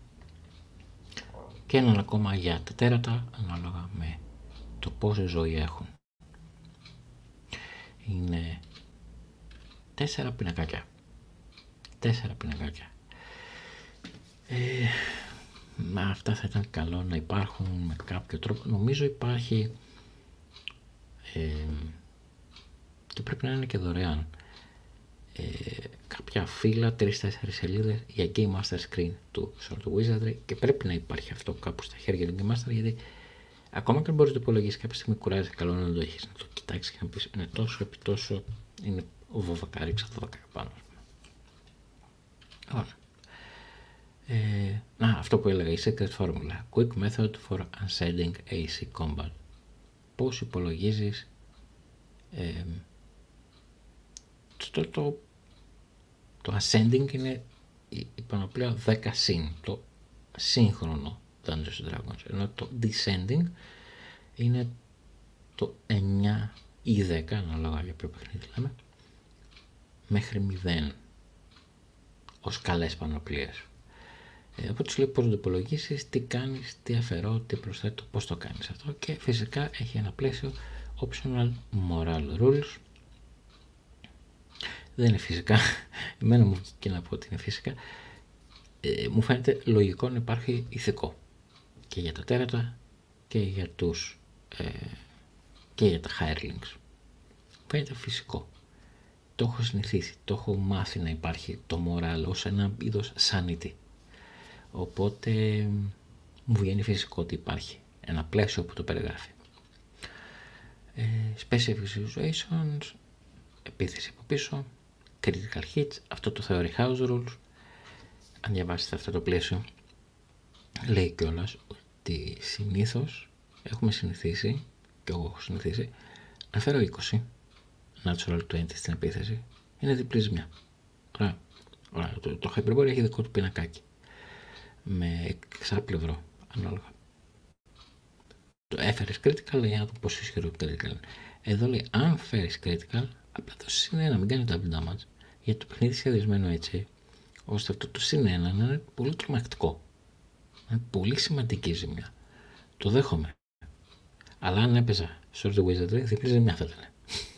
Και έναν ακόμα για τα τέρατα, ανάλογα με το πόση ζωή έχουν. Είναι 4 πινακάκια. 4 πινακάκια. Αυτά θα ήταν καλό να υπάρχουν με κάποιο τρόπο. Νομίζω υπάρχει και πρέπει να είναι και δωρεάν κάποια φύλλα 3-4 σελίδες για Game Master Screen του Sword Wizardry, και πρέπει να υπάρχει αυτό κάπου στα χέρια του Game Master, γιατί ακόμα και αν μπορείς να το υπολογίσεις κάποια στιγμή κουράζει, καλό να το έχεις, να το κοιτάξεις και να πεις είναι τόσο επί τόσο, είναι ο βοβακάρι ξαφοβακάρι πάνω. Αυτό που έλεγα, η Secret Formula, Quick Method for Ascending AC Combat. Πώς υπολογίζεις το Ascending είναι η πανοπλία 10 συν, το σύγχρονο Dungeons & Dragons, ενώ το Descending είναι το 9 ή 10, ανάλογα για ποιο παιχνίδι λέμε, μέχρι 0 ως καλές πανοπλίες. Οπότε σου λέει πώς να το υπολογίσεις, τι κάνεις, τι αφαιρώ, τι προσθέτω, πώς το κάνεις αυτό, και φυσικά έχει ένα πλαίσιο optional moral rules. Δεν είναι φυσικά, εμένα μου και να πω ότι είναι φυσικά, μου φαίνεται λογικό να υπάρχει ηθικό και για τα τέρατα και για τους και για τα hirelings. Φαίνεται φυσικό. Το έχω συνηθίσει, το έχω μάθει να υπάρχει το moral ως ένα είδος sanity. Οπότε μου βγαίνει φυσικό ότι υπάρχει ένα πλαίσιο που το περιγράφει. Special situations, επίθεση από πίσω, critical hits, αυτό το θεωρεί house rules. Αν διαβάσετε αυτό το πλαίσιο, λέει κιόλας ότι συνήθως έχουμε συνηθίσει, και εγώ έχω συνηθίσει, να φέρω 20 natural 20 στην επίθεση, είναι διπλή ζημιά. Ωραία. Το Hyperboard έχει δικό του πινακάκι με εξάπλευρο ανάλογα. Το έφερες critical για να δω πόσο ισχυρό critical είναι. Εδώ λέει αν φέρεις critical, απλά το συν 1, μην κάνει double damage, γιατί το παιχνίδι σχεδιασμένο έτσι ώστε αυτό το συν 1 να είναι πολύ τρομακτικό. Είναι πολύ σημαντική ζημιά. Το δέχομαι. Αλλά αν έπαιζα Sword Wizardry, διπλή ζημιά θα ήταν.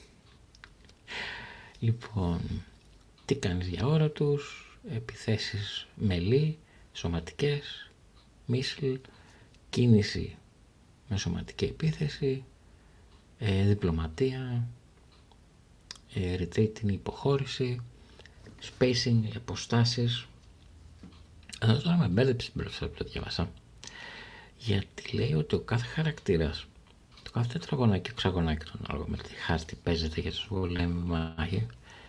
Λοιπόν, τι κάνεις για ώρα τους, επιθέσεις μελή, σωματικές, μίσλ, κίνηση με σωματική επίθεση, διπλωματία, retreat είναι υποχώρηση, spacing, αποστάσεις. Τώρα με μπέρδεψε την πρώτη που το διάβασα, γιατί λέει ότι ο κάθε χαρακτήρας, το κάθε τετραγωνάκι, οξαγωνάκι, τον άλλο με τη χάρτη παίζεται για τους βολέμοι μάχη,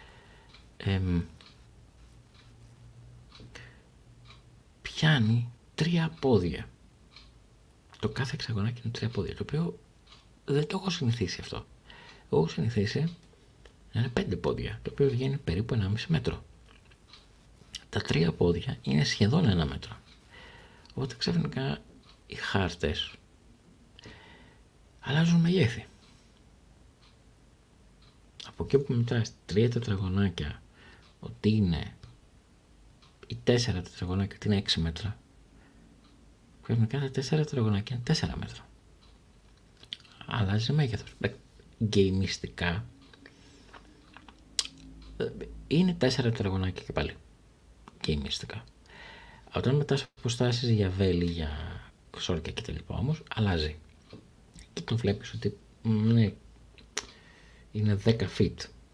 πιάνει 3 πόδια. Το κάθε εξαγωνάκι είναι 3 πόδια, το οποίο δεν το έχω συνηθίσει αυτό. Εγώ έχω συνηθίσει να είναι 5 πόδια, το οποίο βγαίνει περίπου 1,5 μέτρο. Τα 3 πόδια είναι σχεδόν 1 μέτρο. Οπότε ξαφνικά οι χάρτες αλλάζουν μεγέθη. Από εκεί που μετά 3 τετραγωνάκια ότι είναι, ή 4 τετραγωνάκια ότι είναι 6 μέτρα, ξαφνικά τα 4 τετραγωνάκια είναι 4 μέτρα. Αλλάζει μέγεθος. Γκέιμιστικά είναι 4 τετραγωνάκια και πάλι. Γκέιμιστικά. Όταν μετά αποστάσεις για βέλη, για ξόρκια κτλ. Όμως αλλάζει. Και το βλέπεις ότι ναι, είναι 10 feet.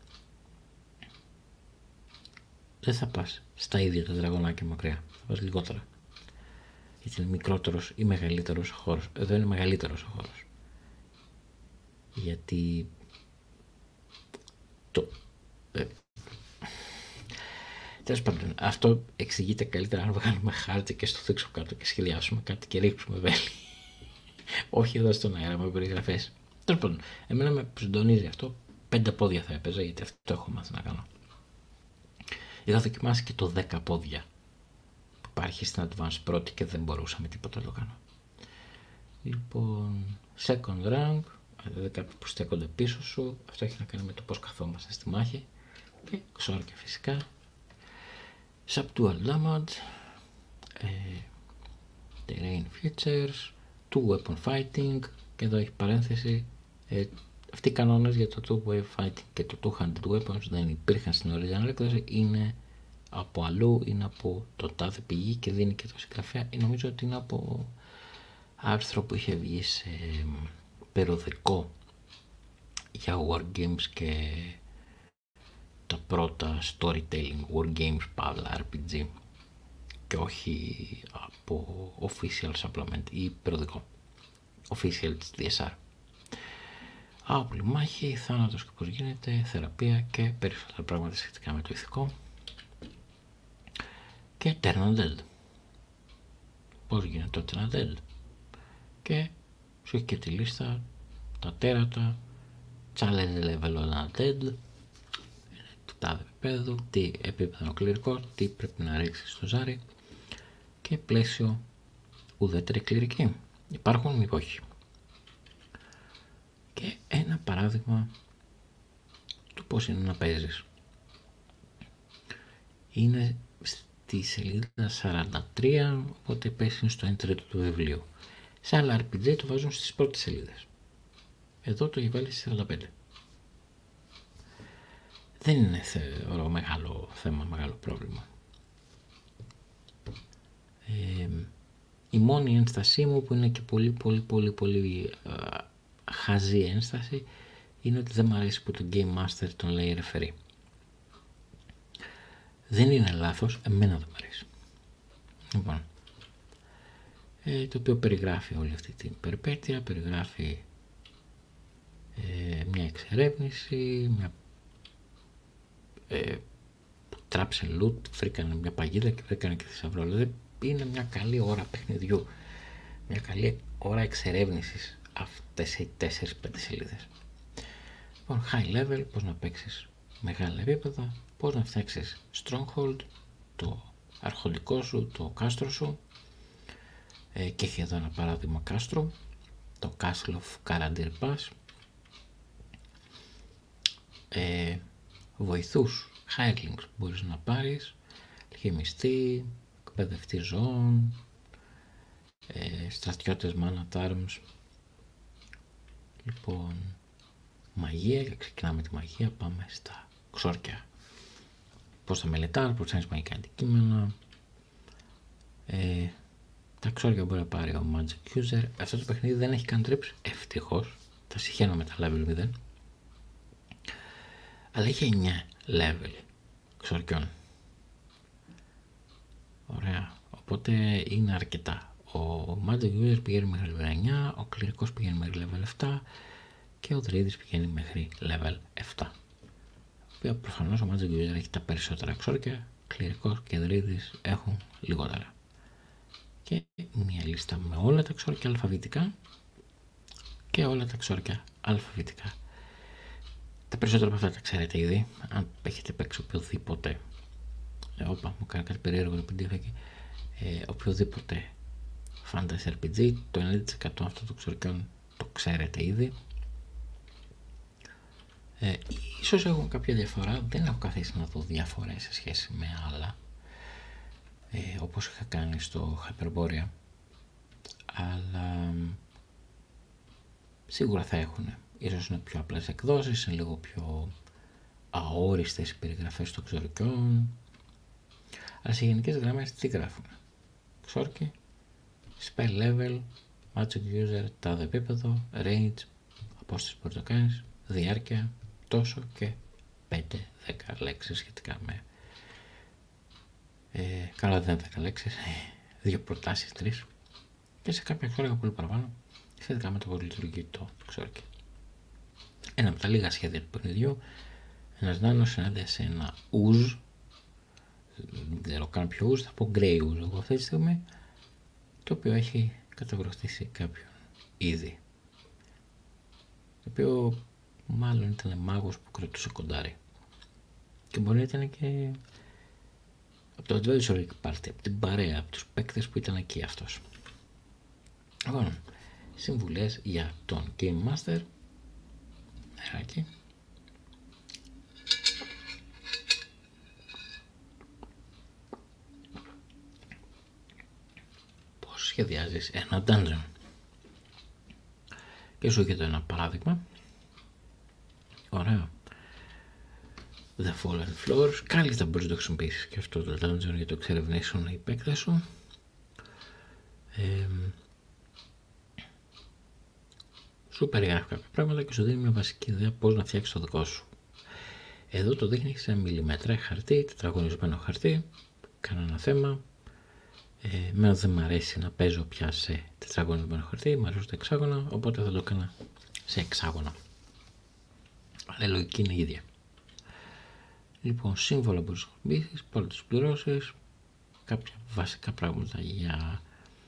Δεν θα πας στα ίδια τετραγωνάκια μακριά. Θα πας λιγότερα. Γιατί είναι μικρότερος ή μεγαλύτερος ο χώρος. Εδώ είναι μεγαλύτερος ο χώρος. Γιατί τέλος πάντων, αυτό εξηγείται καλύτερα αν βγάλουμε χάρτη και στο δείξω κάτω και σχεδιάσουμε κάτι και ρίξουμε βέλη. Όχι εδώ στον αέρα με περιγραφές. Τέλος πάντων, εμένα με συντονίζει αυτό. 5 πόδια θα έπαιζα, γιατί αυτό έχω μάθει να κάνω. Είχα δοκιμάσει και το 10 πόδια που υπάρχει στην Advanced πρώτη και δεν μπορούσα με τίποτα να το κάνω. Λοιπόν, second rank, δηλαδή κάποιοι που στέκονται πίσω σου, αυτό έχει να κάνει με το πώς καθόμαστε στη μάχη, και ξόρκια φυσικά. Subdual damage, terrain features, two weapon fighting, και εδώ έχει παρένθεση, αυτοί οι κανόνες για το two way fighting και το two handed weapons δεν υπήρχαν στην original έκδοση, είναι από αλλού, είναι από το τάδε πηγή και δίνει και το συγγραφέα, ή νομίζω ότι είναι από άρθρο που είχε βγει σε περιοδικό για Wargames και τα πρώτα storytelling Wargames παύλα RPG, και όχι από official supplement ή περιοδικό official της DSR. Άπλη μάχη, θάνατος και πώς γίνεται, θεραπεία και περισσότερα πράγματα σχετικά με το ηθικό. Και Turn Undead. Πώς γίνεται το Turn Undead. Και σου έχει και τη λίστα, τα τέρατα, challenge level Undead, του τάδε επίπεδου, τι επίπεδο είναι ο κληρικός, τι πρέπει να ρίξεις στο ζάρι και πλαίσιο ουδέτερη κληρική. Υπάρχουν ή όχι. Και ένα παράδειγμα του πώς είναι να παίζεις. Είναι στη σελίδα 43, οπότε πέσει στο 1 τρίτο του βιβλίου. Σε άλλα RPG το βάζουν στις πρώτες σελίδες. Εδώ το έχει βάλει στις 45. Δεν είναι θεωρώ μεγάλο θέμα, μεγάλο πρόβλημα. Η μόνη ένστασή μου, που είναι και πολύ χαζή ένσταση, είναι ότι δεν μου αρέσει που το Game Master τον λέει ρεφερή. Δεν είναι λάθος, εμένα δεν μου αρέσει. Λοιπόν, το οποίο περιγράφει όλη αυτή την περιπέτεια, περιγράφει μια εξερεύνηση, μια τράψε loot, βρήκανε μια παγίδα και βρήκανε και θησαυρό. Δηλαδή είναι μια καλή ώρα παιχνιδιού, μια καλή ώρα εξερεύνησης αυτές οι 4-5 σελίδες. Λοιπόν, high level, πώς να παίξεις μεγάλα επίπεδα, πώς να φτιάξεις stronghold, το αρχοντικό σου, το κάστρο σου, και έχει εδώ ένα παράδειγμα κάστρο, το Castle of Karadir Pass. Βοηθούς, hirelings μπορείς να πάρεις, αλχημιστή, εκπαιδευτή ζώων, στρατιώτες man at arms. Λοιπόν, μαγεία, και ξεκινάμε τη μαγεία, πάμε στα ξόρκια. Πώς θα μελετάς, πώς θα είναι μαγικά αντικείμενα. Τα ξόρκια μπορεί να πάρει ο Magic User. Αυτό το παιχνίδι δεν έχει καν trips, ευτυχώς. Τα συχαίνω με τα level 0. Αλλά έχει 9 level ξορκιών. Ωραία. Οπότε είναι αρκετά. Ο Magic User πηγαίνει μέχρι level 9, ο κληρικός πηγαίνει μέχρι level 7 και ο Druidis πηγαίνει μέχρι level 7. Οποία προφανώς ο Magic User έχει τα περισσότερα ξόρκια, κληρικός και Druidis έχουν λιγότερα. Και μια λίστα με όλα τα ξόρκια αλφαβητικά και όλα τα ξόρκια αλφαβητικά. Τα περισσότερα από αυτά τα ξέρετε ήδη, αν έχετε παίξει οποιοδήποτε. Μου κάνει κάτι περίεργο το PDF εκεί. Οποιοδήποτε Fantasy RPG, το 90% αυτών των ξορκιών το ξέρετε ήδη. Ίσως έχουν κάποια διαφορά, δεν έχω καθίσει να δω διαφορές σε σχέση με άλλα, όπως είχα κάνει στο Hyperborea, αλλά σίγουρα θα έχουν. Ίσως είναι πιο απλές εκδόσεις, είναι λίγο πιο αόριστες οι περιγραφές των ξορκιών, αλλά σε γενικές γραμμές τι γράφουν? Ξόρκι, spell level, magic user, τάδε επίπεδο, range, απόσταση που μπορεί να το κάνεις, διάρκεια, τόσο και 5-10 λέξεις σχετικά με... καλά δεν είναι 10 λέξεις, 2 προτάσεις, 3, και σε κάποια ξόρκια πολύ παραπάνω σχετικά με το πώς λειτουργεί το ξόρκι. Ένα από τα λίγα σχέδια του παιχνιδιού, ένας νάνος συνάντησε σε ένα ούζ, δεν ξέρω καν ποιο ούζ, θα πω grey ούζ εγώ αυτή τη στιγμή, το οποίο έχει καταγραφτήσει κάποιον ήδη, το οποίο μάλλον ήταν μάγος που κρατούσε κοντάρι, και μπορεί να ήταν και από το adventure party, από την παρέα, από τους παίκτες που ήταν εκεί αυτός. Λοιπόν, συμβουλές για τον Game Master. Νεράκι. Πώς σχεδιάζεις ένα dungeon? Και σου έχετε ένα παράδειγμα. Ωραία. The Fallen Floors. Κάλλιστα μπορείς να το χρησιμοποιήσεις και αυτό το dungeon για το εξερευνήσουν οι παίκτες σου. Σου περιγράφει κάποια πράγματα και σου δίνει μια βασική ιδέα πώς να φτιάξεις το δικό σου. Εδώ το δείχνει σε μιλιμέτρα χαρτί, τετραγωνισμένο χαρτί, κανένα θέμα. Εμένα δεν μ' αρέσει να παίζω πια σε τετραγωνισμένο χαρτί, μ' αρέσουν τα εξάγωνα, οπότε θα το έκανα σε εξάγωνα. Αλλά η λογική είναι η ίδια. Λοιπόν, σύμβολα μπορείς να χρησιμοποιήσεις, πότε τους πληρώσεις, κάποια βασικά πράγματα για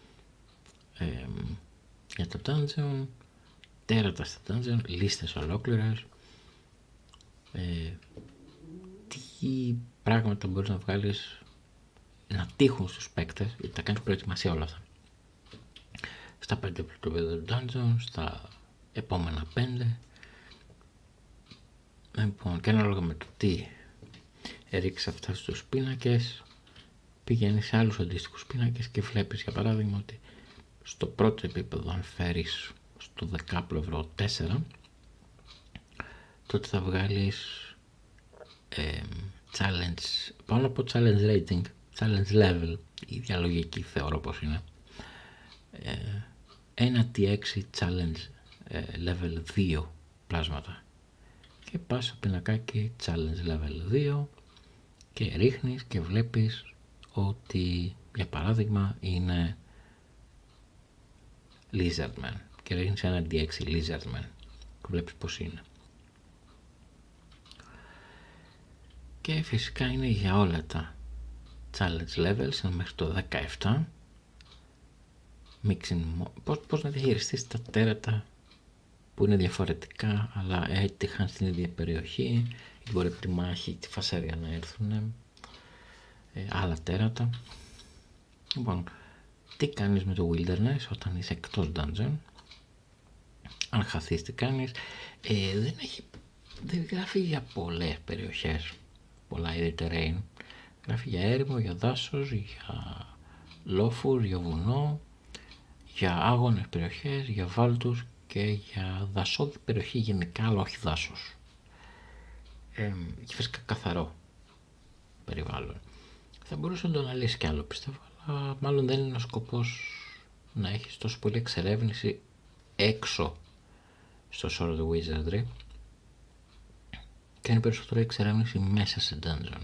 το dungeon, τέρατα στα dungeon, λίστες ολόκληρες, τι πράγματα μπορείς να βγάλεις να τύχουν στους παίκτες, γιατί θα κάνεις προετοιμασία όλα αυτά. Στα 5 επίπεδα του dungeon, στα επόμενα 5. Λοιπόν, και ανάλογα με το τι ρίξεις αυτά στους πίνακες, πηγαίνεις σε άλλους αντίστοιχους πίνακες και βλέπεις για παράδειγμα ότι στο πρώτο επίπεδο, αν φέρεις στο δεκάπλευρο 4, τότε θα βγάλεις challenge, πάνω από challenge rating, challenge level, η διαλογική θεωρώ πως είναι, ένα T6 challenge level 2 πλάσματα και πας στο πινακάκι challenge level 2 και ρίχνεις και βλέπεις ότι για παράδειγμα είναι Lizardman και ρίχνεις ένα D6 Lizardman και βλέπεις πως είναι. Και φυσικά είναι για όλα τα challenge levels, είναι μέχρι το 17. Πώς να διαχειριστείς τα τέρατα που είναι διαφορετικά αλλά έτυχαν στην ίδια περιοχή, ή μπορεί από τη μάχη, τη φασαρία να έρθουν άλλα τέρατα. Λοιπόν, τι κάνεις με το wilderness όταν είσαι εκτός dungeon, αν χαθείς τι κάνεις, δεν γράφει για πολλές περιοχές, πολλά είδη terrain, γράφει για έρημο, για δάσος, για λόφους, για βουνό, για άγονες περιοχές, για βάλτους και για δασόδη περιοχή γενικά, αλλά όχι δάσος. Και φυσικά καθαρό περιβάλλον. Θα μπορούσε να το αναλύσει κι άλλο πιστεύω, αλλά μάλλον δεν είναι ο σκοπός να έχεις τόσο πολύ εξερεύνηση έξω στο Sword of Wizardry και είναι περισσότερο εξερεύνηση μέσα σε dungeon.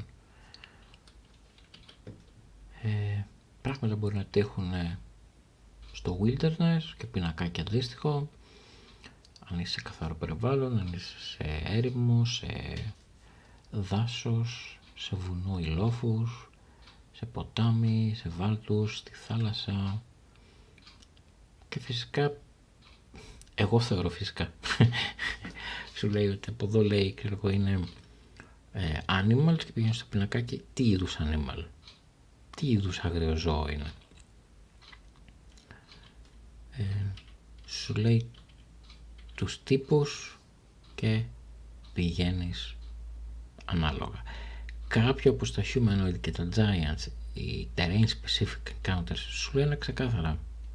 Πράγματα μπορεί να τύχουν στο wilderness και πινακάκι αντίστοιχο, αν είσαι σε καθαρό περιβάλλον, αν είσαι σε έρημο, σε δάσος, σε βουνό ή λόφους, σε ποτάμι, σε βάλτους, στη θάλασσα. Και φυσικά, εγώ θεωρώ φυσικά, σου λέει ότι από εδώ λέει και εγώ είναι animals και πηγαίνω στο πινακάκι τι είδους animal, τι είδους άγριο ζώο είναι. Σου λέει τους τύπους και πηγαίνεις ανάλογα. Κάποια όπως τα humanoid και τα giants, οι terrain specific encounters, σου λένε ξεκάθαρα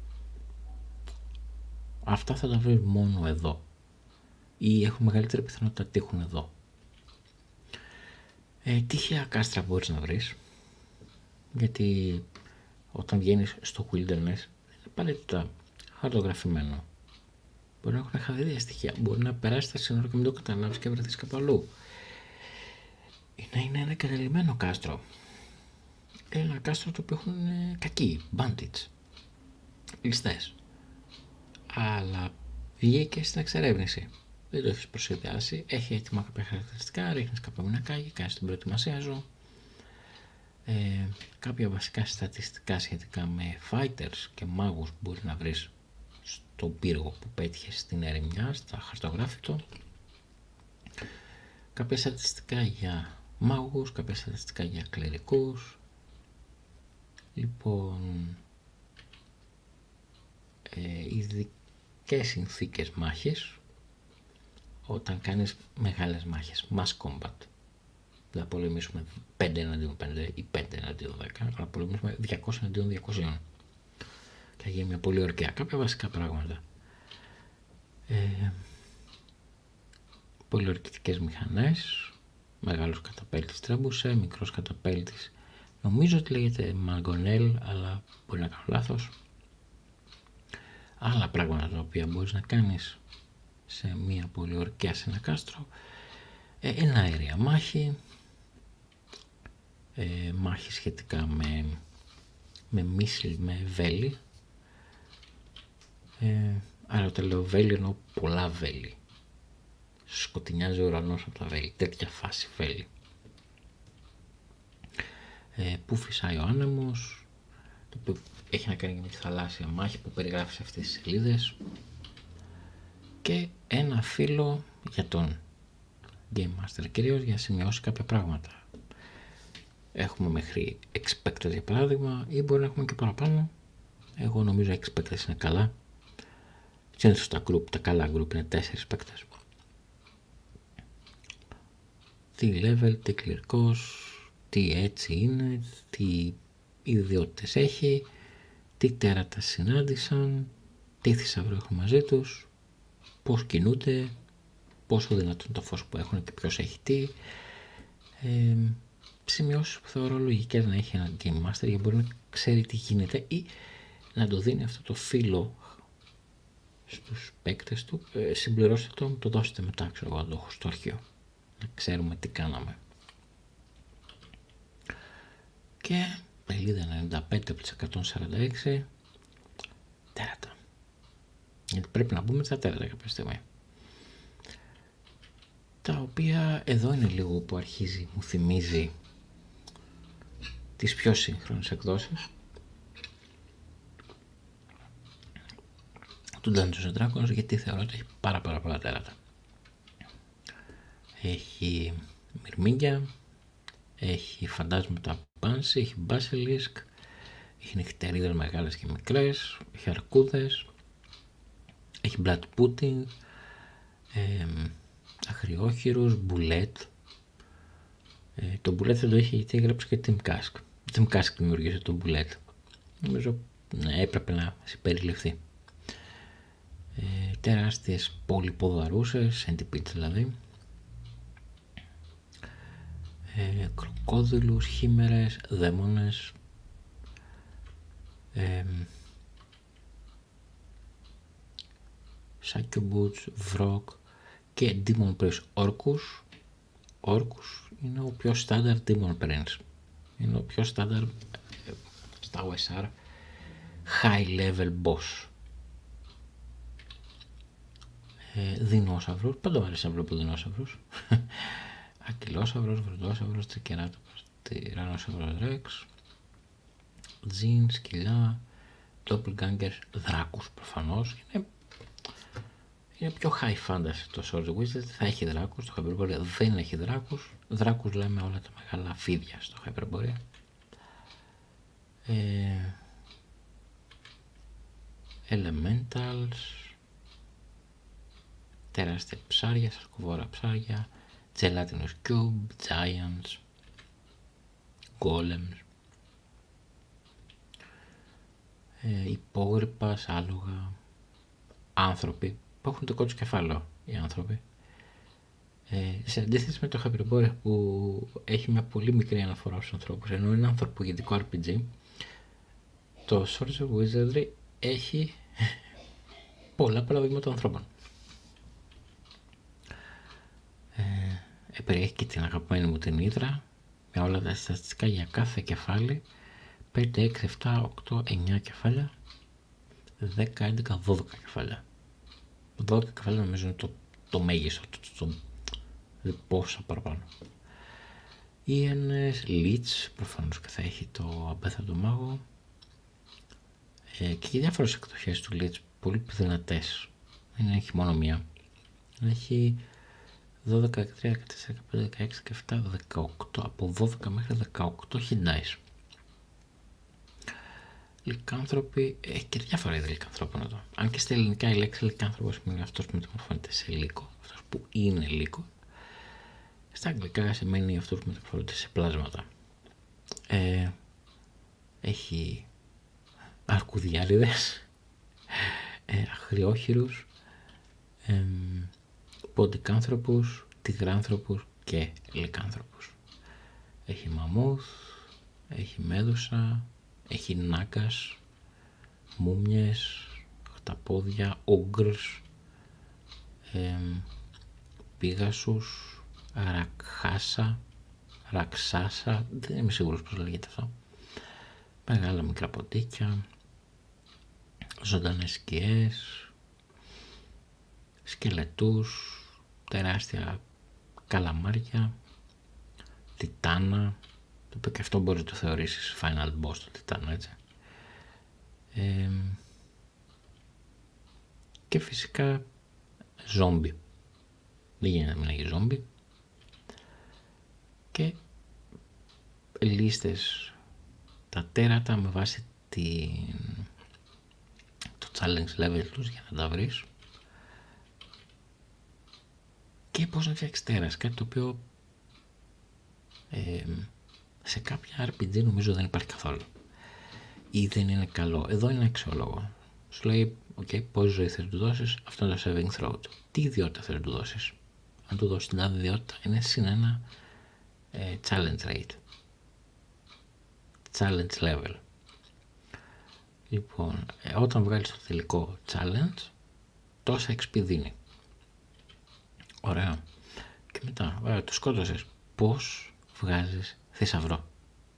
αυτά θα τα βρεις μόνο εδώ ή έχουν μεγαλύτερη πιθανότητα να τύχουν εδώ. Τυχαία κάστρα μπορείς να βρεις, γιατί όταν βγαίνεις στο wilderness είναι απαραίτητα χαρτογραφημένο. Μπορεί να έχουν χαδίδια στοιχεία, μπορεί να περάσει τα σύνορα και μην το καταλάβεις και βρεθείς κάπου αλλού. Ή να είναι ένα εγκαταλειμμένο κάστρο. Ένα κάστρο το οποίο έχουν κακοί, bandits, ληστές. Αλλά βγήκε στην εξερεύνηση. Δεν το έχεις προσεδιάσει, έχει έτοιμα κάποια χαρακτηριστικά, ρίχνεις κάποια μηνακάκια, κάνεις την προετοιμασία σου. Κάποια βασικά στατιστικά σχετικά με fighters και μάγους μπορεί να βρεις στον πύργο που πέτυχες στην ερημιά, στα χαρτογράφητο. Κάποια στατιστικά για μάγους, κάποια στατιστικά για κληρικούς. Λοιπόν, ειδικές συνθήκες μάχης όταν κάνεις μεγάλες μάχες, mass combat. Δεν θα πολεμήσουμε 5 εναντίον 5 ή 5 εναντίον 10, αλλά πολεμήσουμε 200 εναντίον 200. Και θα γίνει μια πολύ ορκιά. Κάποια βασικά πράγματα. Πολυορκητικές μηχανές, μεγάλος καταπέλτης τρέμπουσε, μικρός καταπέλτης νομίζω ότι λέγεται μαγκονέλ, αλλά μπορεί να κάνω λάθος. Άλλα πράγματα τα οποία μπορείς να κάνεις σε μια πολύ ορκιά σε ένα κάστρο, ένα αέρια μάχη, μάχη σχετικά με μίσιλ, με βέλη, άρα όταν λέω βέλη εννοώ πολλά βέλη, σκοτεινιάζει ο ουρανός από τα βέλη, τέτοια φάση βέλη. Που φυσάει ο άνεμος, το οποίο έχει να κάνει με τη θαλάσσια μάχη που περιγράφει σε αυτές τις σελίδες, και ένα φύλλο για τον Game Master, κυρίως για να σημειώσει κάποια πράγματα. Έχουμε μέχρι expected για παράδειγμα, ή μπορεί να έχουμε και παραπάνω. Εγώ νομίζω expected είναι καλά. Συνήθως τα καλά group είναι 4 παίκτες. Τι level, τι κληρικός, τι έτσι είναι, τι ιδιότητες έχει, τι τέρατα συνάντησαν, τι θησαυρό έχουν μαζί τους, πώς κινούνται, πόσο δυνατόν το φως που έχουν και ποιος έχει τι. Σημειώσεις που θεωρώ λογικές να έχει ένα Game Master, για μπορεί να ξέρει τι γίνεται ή να το δίνει αυτό το φύλλο στους παίκτες του. Συμπληρώστε το, το δώσετε μετά, ξέρω εγώ, να το έχω στο αρχείο, να ξέρουμε τι κάναμε. Και σελίδα 95 από τις 146, τέρατα. Γιατί πρέπει να μπούμε στα τέρατα κάποια στιγμή, τα οποία εδώ είναι λίγο που αρχίζει, μου θυμίζει τις πιο σύγχρονες εκδόσεις του Dungeons & Dragons, γιατί θεωρώ ότι έχει πάρα πολλά τέρατα. Έχει μυρμήγκια, έχει φαντάσματα πάνση, έχει μπάσιλισκ, έχει νυχτερίδες μεγάλες και μικρές, έχει αρκούδες, έχει blood pudding, αγριόχειρους, μπουλέτ. Το μπουλέτ δεν το είχε γιατί έγραψε και Tim Kask. Tim Kask δημιουργήσε το μπουλέτ. Νομίζω έπρεπε να συμπεριληφθεί. Τεράστιες πολυποδαρούσες, centipedes δηλαδή. Κροκόδιλους, χήμερες, δαίμονες, σάκιομπούτς, βρόκ και Demon Prince όρκους. Όρκους είναι ο πιο στάνταρ Demon Prince. Είναι ο πιο στάνταρ στα OSR high level boss. Δεινόσαυρος, πάντα μου αρέσει να βλέπω δεινόσαυρους. Ακυλόσαυρος, βροντόσαυρος, τρικεράτοπος, τυρανόσαυρος ρεξ, τζιν, σκυλιά, doppelganger, δράκους προφανώς. Είναι πιο high fantasy το Sword Wizard, θα έχει δράκους, το Hyperborea δεν έχει δράκους. Δράκους λέμε όλα τα μεγάλα φίδια στο Hyperborea. Elementals, τεράστια ψάρια, σαρκοβόρα ψάρια, gelatinous cube, giants, golems, υπόγρυπα, άλογα, άνθρωποι που έχουν το κότσο κεφάλαιο, οι άνθρωποι. Σε αντίθεση με το Hyperborea που έχει μια πολύ μικρή αναφορά στους ανθρώπους, ενώ είναι ανθρωπογενικό RPG, το Sorcerer Wizardry έχει πολλά παραδείγματα ανθρώπων. Περιέχει και την αγαπημένη μου την Ύδρα με όλα τα στατιστικά για κάθε κεφάλι, 5, 6, 7, 8, 9 κεφάλια, 10, 11, 12 κεφάλια. 12 κεφάλια νομίζω είναι το μέγιστο, πόσα παραπάνω. Ιένες, Λίτς, προφανώς και θα έχει το απέθαντο μάγο, και διάφορες εκδοχές του Λίτς, πολύ δυνατές. Δεν έχει μόνο μία. Έχει 12, 13, 14, 15, 16, 17, 18, από 12 μέχρι 18 χιντάις. Λυκάνθρωποι, έχει και διάφορα είδη λυκάνθρωπων εδώ. Αν και στα ελληνικά η λέξη λυκάνθρωπος σημαίνει αυτός που μεταμορφώνεται σε λύκο, αυτός που είναι λύκο. Στα αγγλικά σημαίνει αυτός που μεταμορφώνεται σε πλάσματα. Έχει αρκουδιάριδες, αγριόχειρους, ποντικάνθρωπους, τυγράνθρωπους, και λικάνθρωπους. Έχει μαμούθ, έχει μέδουσα, έχει νάκας, μούμιες, χταπόδια, όγκρς, πίγασους, ραξάσα, δεν είμαι σίγουρος πως λέγεται αυτό, μεγάλα μικρά ποτίκια, ζωντανές σκιές, σκελετούς, τεράστια καλαμάρια, τιτάνα, το οποίο και αυτό μπορεί να το θεωρήσεις final boss το τιτάνα, έτσι. Και φυσικά ζόμπι. Δεν γίνεται να μιλάει για ζόμπι. Και λίστες, τα τέρατα με βάση το challenge level τους για να τα βρεις. Και πώς να φτιάξεις τέρας, κάτι το οποίο σε κάποια RPG νομίζω δεν υπάρχει καθόλου ή δεν είναι καλό. Εδώ είναι αξιόλογο. Σου λέει, πόση ζωή θες να του δώσεις, αυτό είναι το saving throw του. Τι ιδιότητα θες να του δώσεις. Αν του δώσεις την άλλη ιδιότητα, είναι συν ένα challenge rate. Challenge level. Λοιπόν, όταν βγάλεις το τελικό challenge, τόσα XP δίνει. Ωραία. Και μετά, το σκότωσες. Πώς βγάζεις θησαυρό.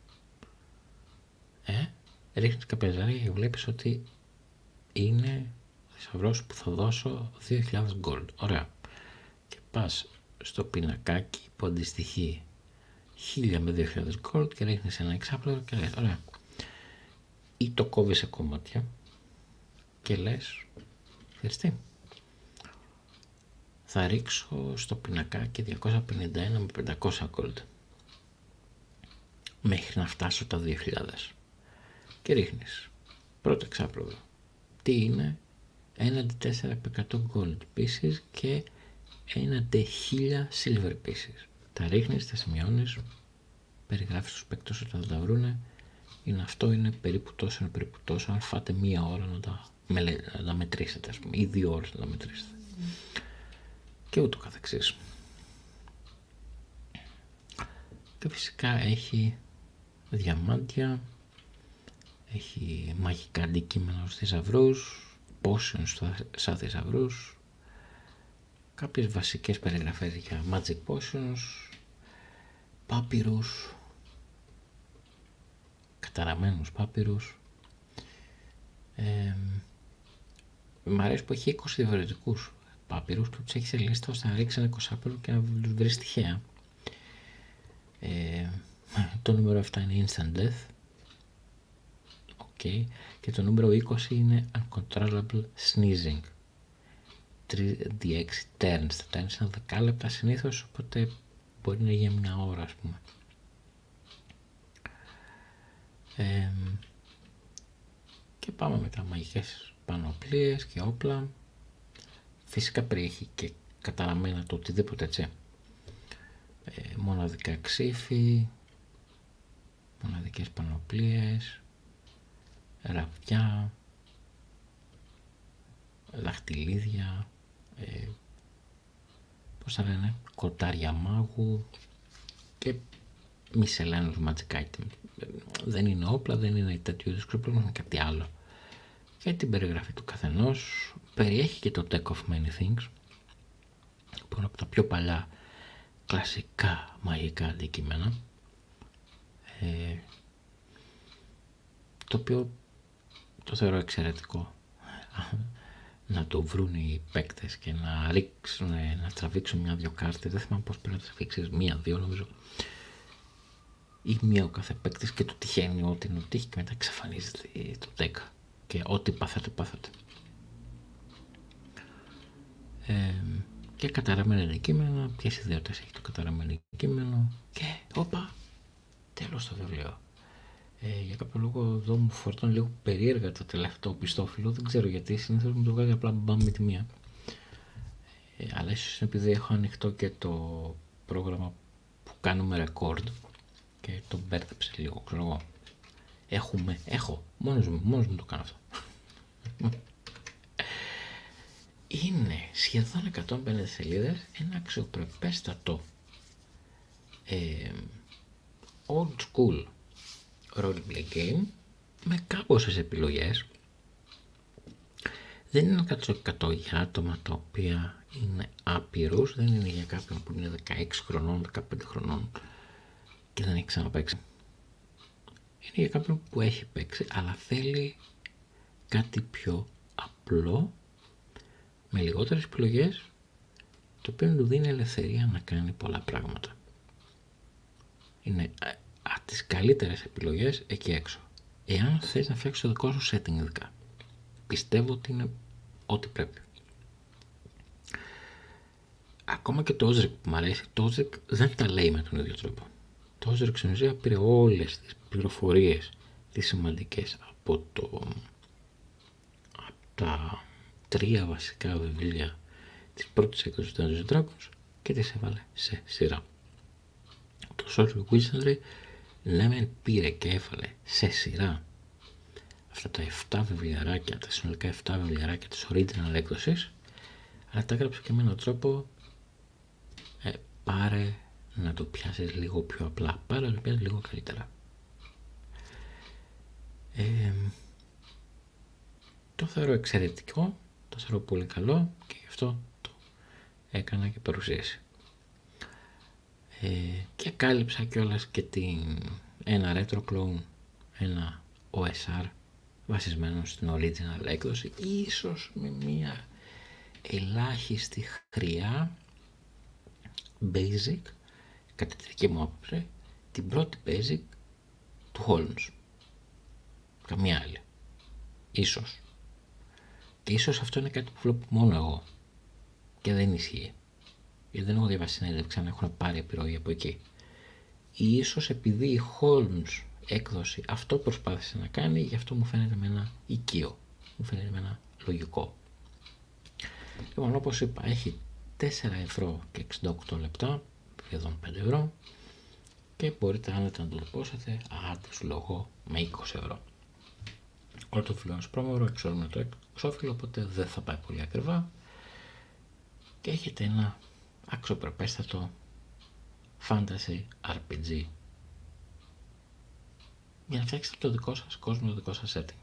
Ρίχνεις κάποια ζάρια και βλέπεις ότι είναι ο θησαυρός που θα δώσω 2.000 gold. Ωραία. Και πας στο πινακάκι που αντιστοιχεί 1.000 με 2.000 gold και ρίχνεις ένα εξάπλωρο και λες, ωραία. Ή το κόβεις σε κομμάτια και λες, ευχαριστή. Θα ρίξω στο πινακάκι 251 με 500 gold μέχρι να φτάσω τα 2.000 και ρίχνεις πρώτο εξάπλωρο. Τι είναι? Έναντι 4 gold pieces και έναντι 1.000 silver pieces. Τα ρίχνεις, τα σημειώνεις, περιγράφεις στους παίκτες όταν θα τα βρούνε. Είναι αυτό, είναι περίπου τόσο, είναι περίπου τόσο. Αν φάτε 1 ώρα να τα μετρήσετε, ας πούμε, ή 2 ώρες να τα μετρήσετε. Και ούτω καθεξής. Και φυσικά έχει διαμάντια, έχει μαγικά αντικείμενα στους θησαυρούς, potions σαν θησαυρούς, κάποιες βασικές περιγραφές για magic potions, πάπυρους, καταραμένους πάπυρους. Μ' αρέσει που έχει 20 διαφορετικούς πάπυρους που τους έχει σε λίστα ώστε να ρίξει ένα 20 και να τους βρεις τυχαία. Το νούμερο 7 είναι instant death. Και το νούμερο 20 είναι uncontrollable sneezing. 3d6 turns. Τα turns είναι 10 λεπτά συνήθως, οπότε μπορεί να γίνει 1 ώρα, ας πούμε. Και πάμε μετά μαγικές πανοπλίες και όπλα. Φυσικά περιέχει και καταραμένα το οτιδήποτε, έτσι. Μοναδικά ξύφη, μοναδικές πανοπλίες, ραβδιά, δαχτυλίδια, πώς θα λένε, κοτάρια μάγου και miscellaneous magic item. Δεν είναι όπλα, δεν είναι τέτοιου είδους κρυπτογραφία, είναι κάτι άλλο. Για την περιγραφή του καθενός περιέχει και το Deck of Many Things, που είναι από τα πιο παλιά κλασικά μαγικά αντικείμενα, το οποίο το θεωρώ εξαιρετικό να το βρουν οι παίκτες και να ρίξουν, να τραβήξουν 1-2 κάρτες. Δεν θυμάμαι πώς πρέπει να τραβήξεις, 1-2 νομίζω, ή 1 ο κάθε παίκτης, και το τυχαίνει ό,τι είναι τύχει και μετά εξαφανίζεται το deck και ό,τι πάθατε. Και καταραμένα αντικείμενα, ποιες ιδιότητες έχει το καταραμένο αντικείμενο και τέλος το βιβλίο. Για κάποιο λόγο εδώ μου φορτώνει λίγο περίεργα το τελευταίο πιστόφυλλο, δεν ξέρω γιατί, συνήθως μου το βγάζει απλά μπαμ με τη μία. Αλλά ίσως επειδή έχω ανοιχτό και το πρόγραμμα που κάνουμε record και το μπέρδεψε λίγο, ξέρω εγώ. Έχω, μόνος μου το κάνω αυτό. Είναι σχεδόν 150 σελίδες, ένα αξιοπρεπέστατο old school roleplay game με κάμποσες επιλογές. Δεν είναι 100% για άτομα τα οποία είναι άπειρους, δεν είναι για κάποιον που είναι 16 χρονών, 15 χρονών και δεν έχει ξαναπαίξει. Είναι για κάποιον που έχει παίξει, αλλά θέλει κάτι πιο απλό, με λιγότερες επιλογές, το οποίο του δίνει ελευθερία να κάνει πολλά πράγματα. Είναι τις καλύτερες επιλογές εκεί έξω. Εάν θες να φτιάξεις το δικό σου setting ειδικά, πιστεύω ότι είναι ό,τι πρέπει. Ακόμα και το Ozric που μου αρέσει, το Ozric δεν τα λέει με τον ίδιο τρόπο. Το Ozric στην ουσία πήρε όλες τις πληροφορίες, τις σημαντικές από τα 3 βασικά βιβλία της πρώτης έκδοσης του Dungeons & Dragons και τις έβαλε σε σειρά. Το Sorcerer Wizardry λέμε πήρε και έβαλε σε σειρά αυτά τα 7 βιβλιαράκια, τα συνολικά 7 βιβλιαράκια της original έκδοσης, αλλά τα έγραψε και με έναν τρόπο πάρε να το πιάσεις λίγο πιο απλά, πάρε να το πιάσεις λίγο καλύτερα. Το θεωρώ εξαιρετικό, το θεωρώ πολύ καλό και γι' αυτό το έκανα και παρουσίαση. Και κάλυψα κιόλας και ένα retro clone, ένα OSR βασισμένο στην original έκδοση, ίσως με μια ελάχιστη χρειά basic, κατά τη δική μου άποψη, την πρώτη basic του Holmes. Καμία άλλη. Ίσως. Και ίσως αυτό είναι κάτι που βλέπω μόνο εγώ. Και δεν ισχύει. Γιατί δεν έχω διαβάσει συνέντευξη αν έχουν πάρει επιρροή από εκεί. Ή ίσως επειδή η Holmes έκδοση αυτό προσπάθησε να κάνει, γι' αυτό μου φαίνεται με ένα οικείο. Μου φαίνεται με ένα λογικό. Λοιπόν, όπως είπα, έχει 4 ευρώ και 68 λεπτά, σχεδόν 5 ευρώ, και μπορείτε άνετα να το δώσετε, άντε σου λόγω, με 20 ευρώ. Όλο το φιλό είναι σπρώμορο, εξόρμηνο το εξώφυλλο, οπότε δεν θα πάει πολύ ακριβά και έχετε ένα αξιοπρεπέστατο fantasy RPG για να φτιάξετε το δικό σας κόσμο, το δικό σας setting,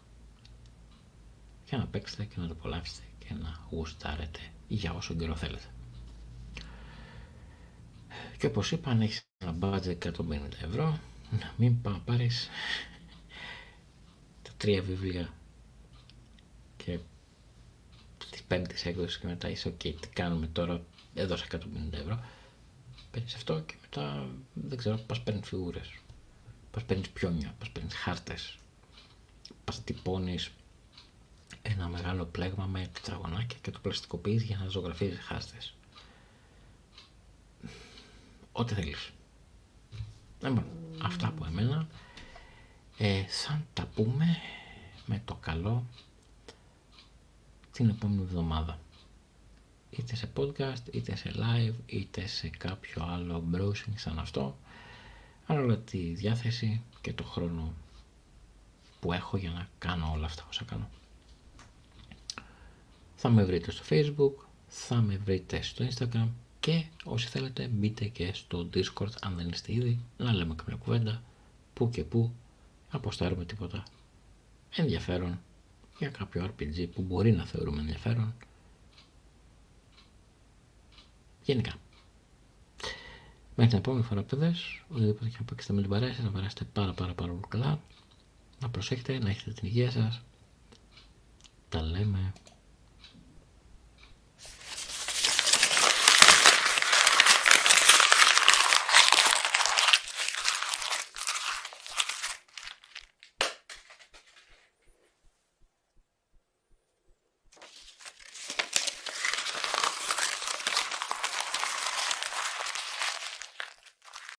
για να παίξετε και να το απολαύσετε και να γουστάρετε για όσο καιρό θέλετε. Και όπως είπα, αν έχεις ένα budget 150 ευρώ, να μην πάρεις τα 3 βιβλία και της 5ης έκδοσης και μετά είσαι ok, τι κάνουμε τώρα, έδωσα 150 ευρώ, παίρνεις αυτό και μετά δεν ξέρω, πας παίρνεις φιγούρες, πας παίρνεις πιόνια, πας παίρνεις χάρτες, πας τυπώνεις ένα μεγάλο πλέγμα με τετραγωνάκια και το πλαστικοποιείς για να ζωγραφίζεις χάρτες. Ό,τι θέλεις. Αυτά από εμένα. Θα τα πούμε με το καλό την επόμενη εβδομάδα. Είτε σε podcast, είτε σε live, είτε σε κάποιο άλλο browsing σαν αυτό. Ανάλογα τη διάθεση και το χρόνο που έχω για να κάνω όλα αυτά όσα κάνω. Θα με βρείτε στο Facebook, θα με βρείτε στο Instagram και όσοι θέλετε μπείτε και στο Discord αν δεν είστε ήδη, να λέμε καμιά κουβέντα που και που, αποστάρουμε τίποτα ενδιαφέρον για κάποιο RPG που μπορεί να θεωρούμε ενδιαφέρον γενικά. Μέχρι την επόμενη φορά, παιδες, οτιδήποτε και να παίξετε με την παρέα σας, να περάσετε πάρα πολύ καλά, να προσέχετε, να έχετε την υγεία σας. Τα λέμε.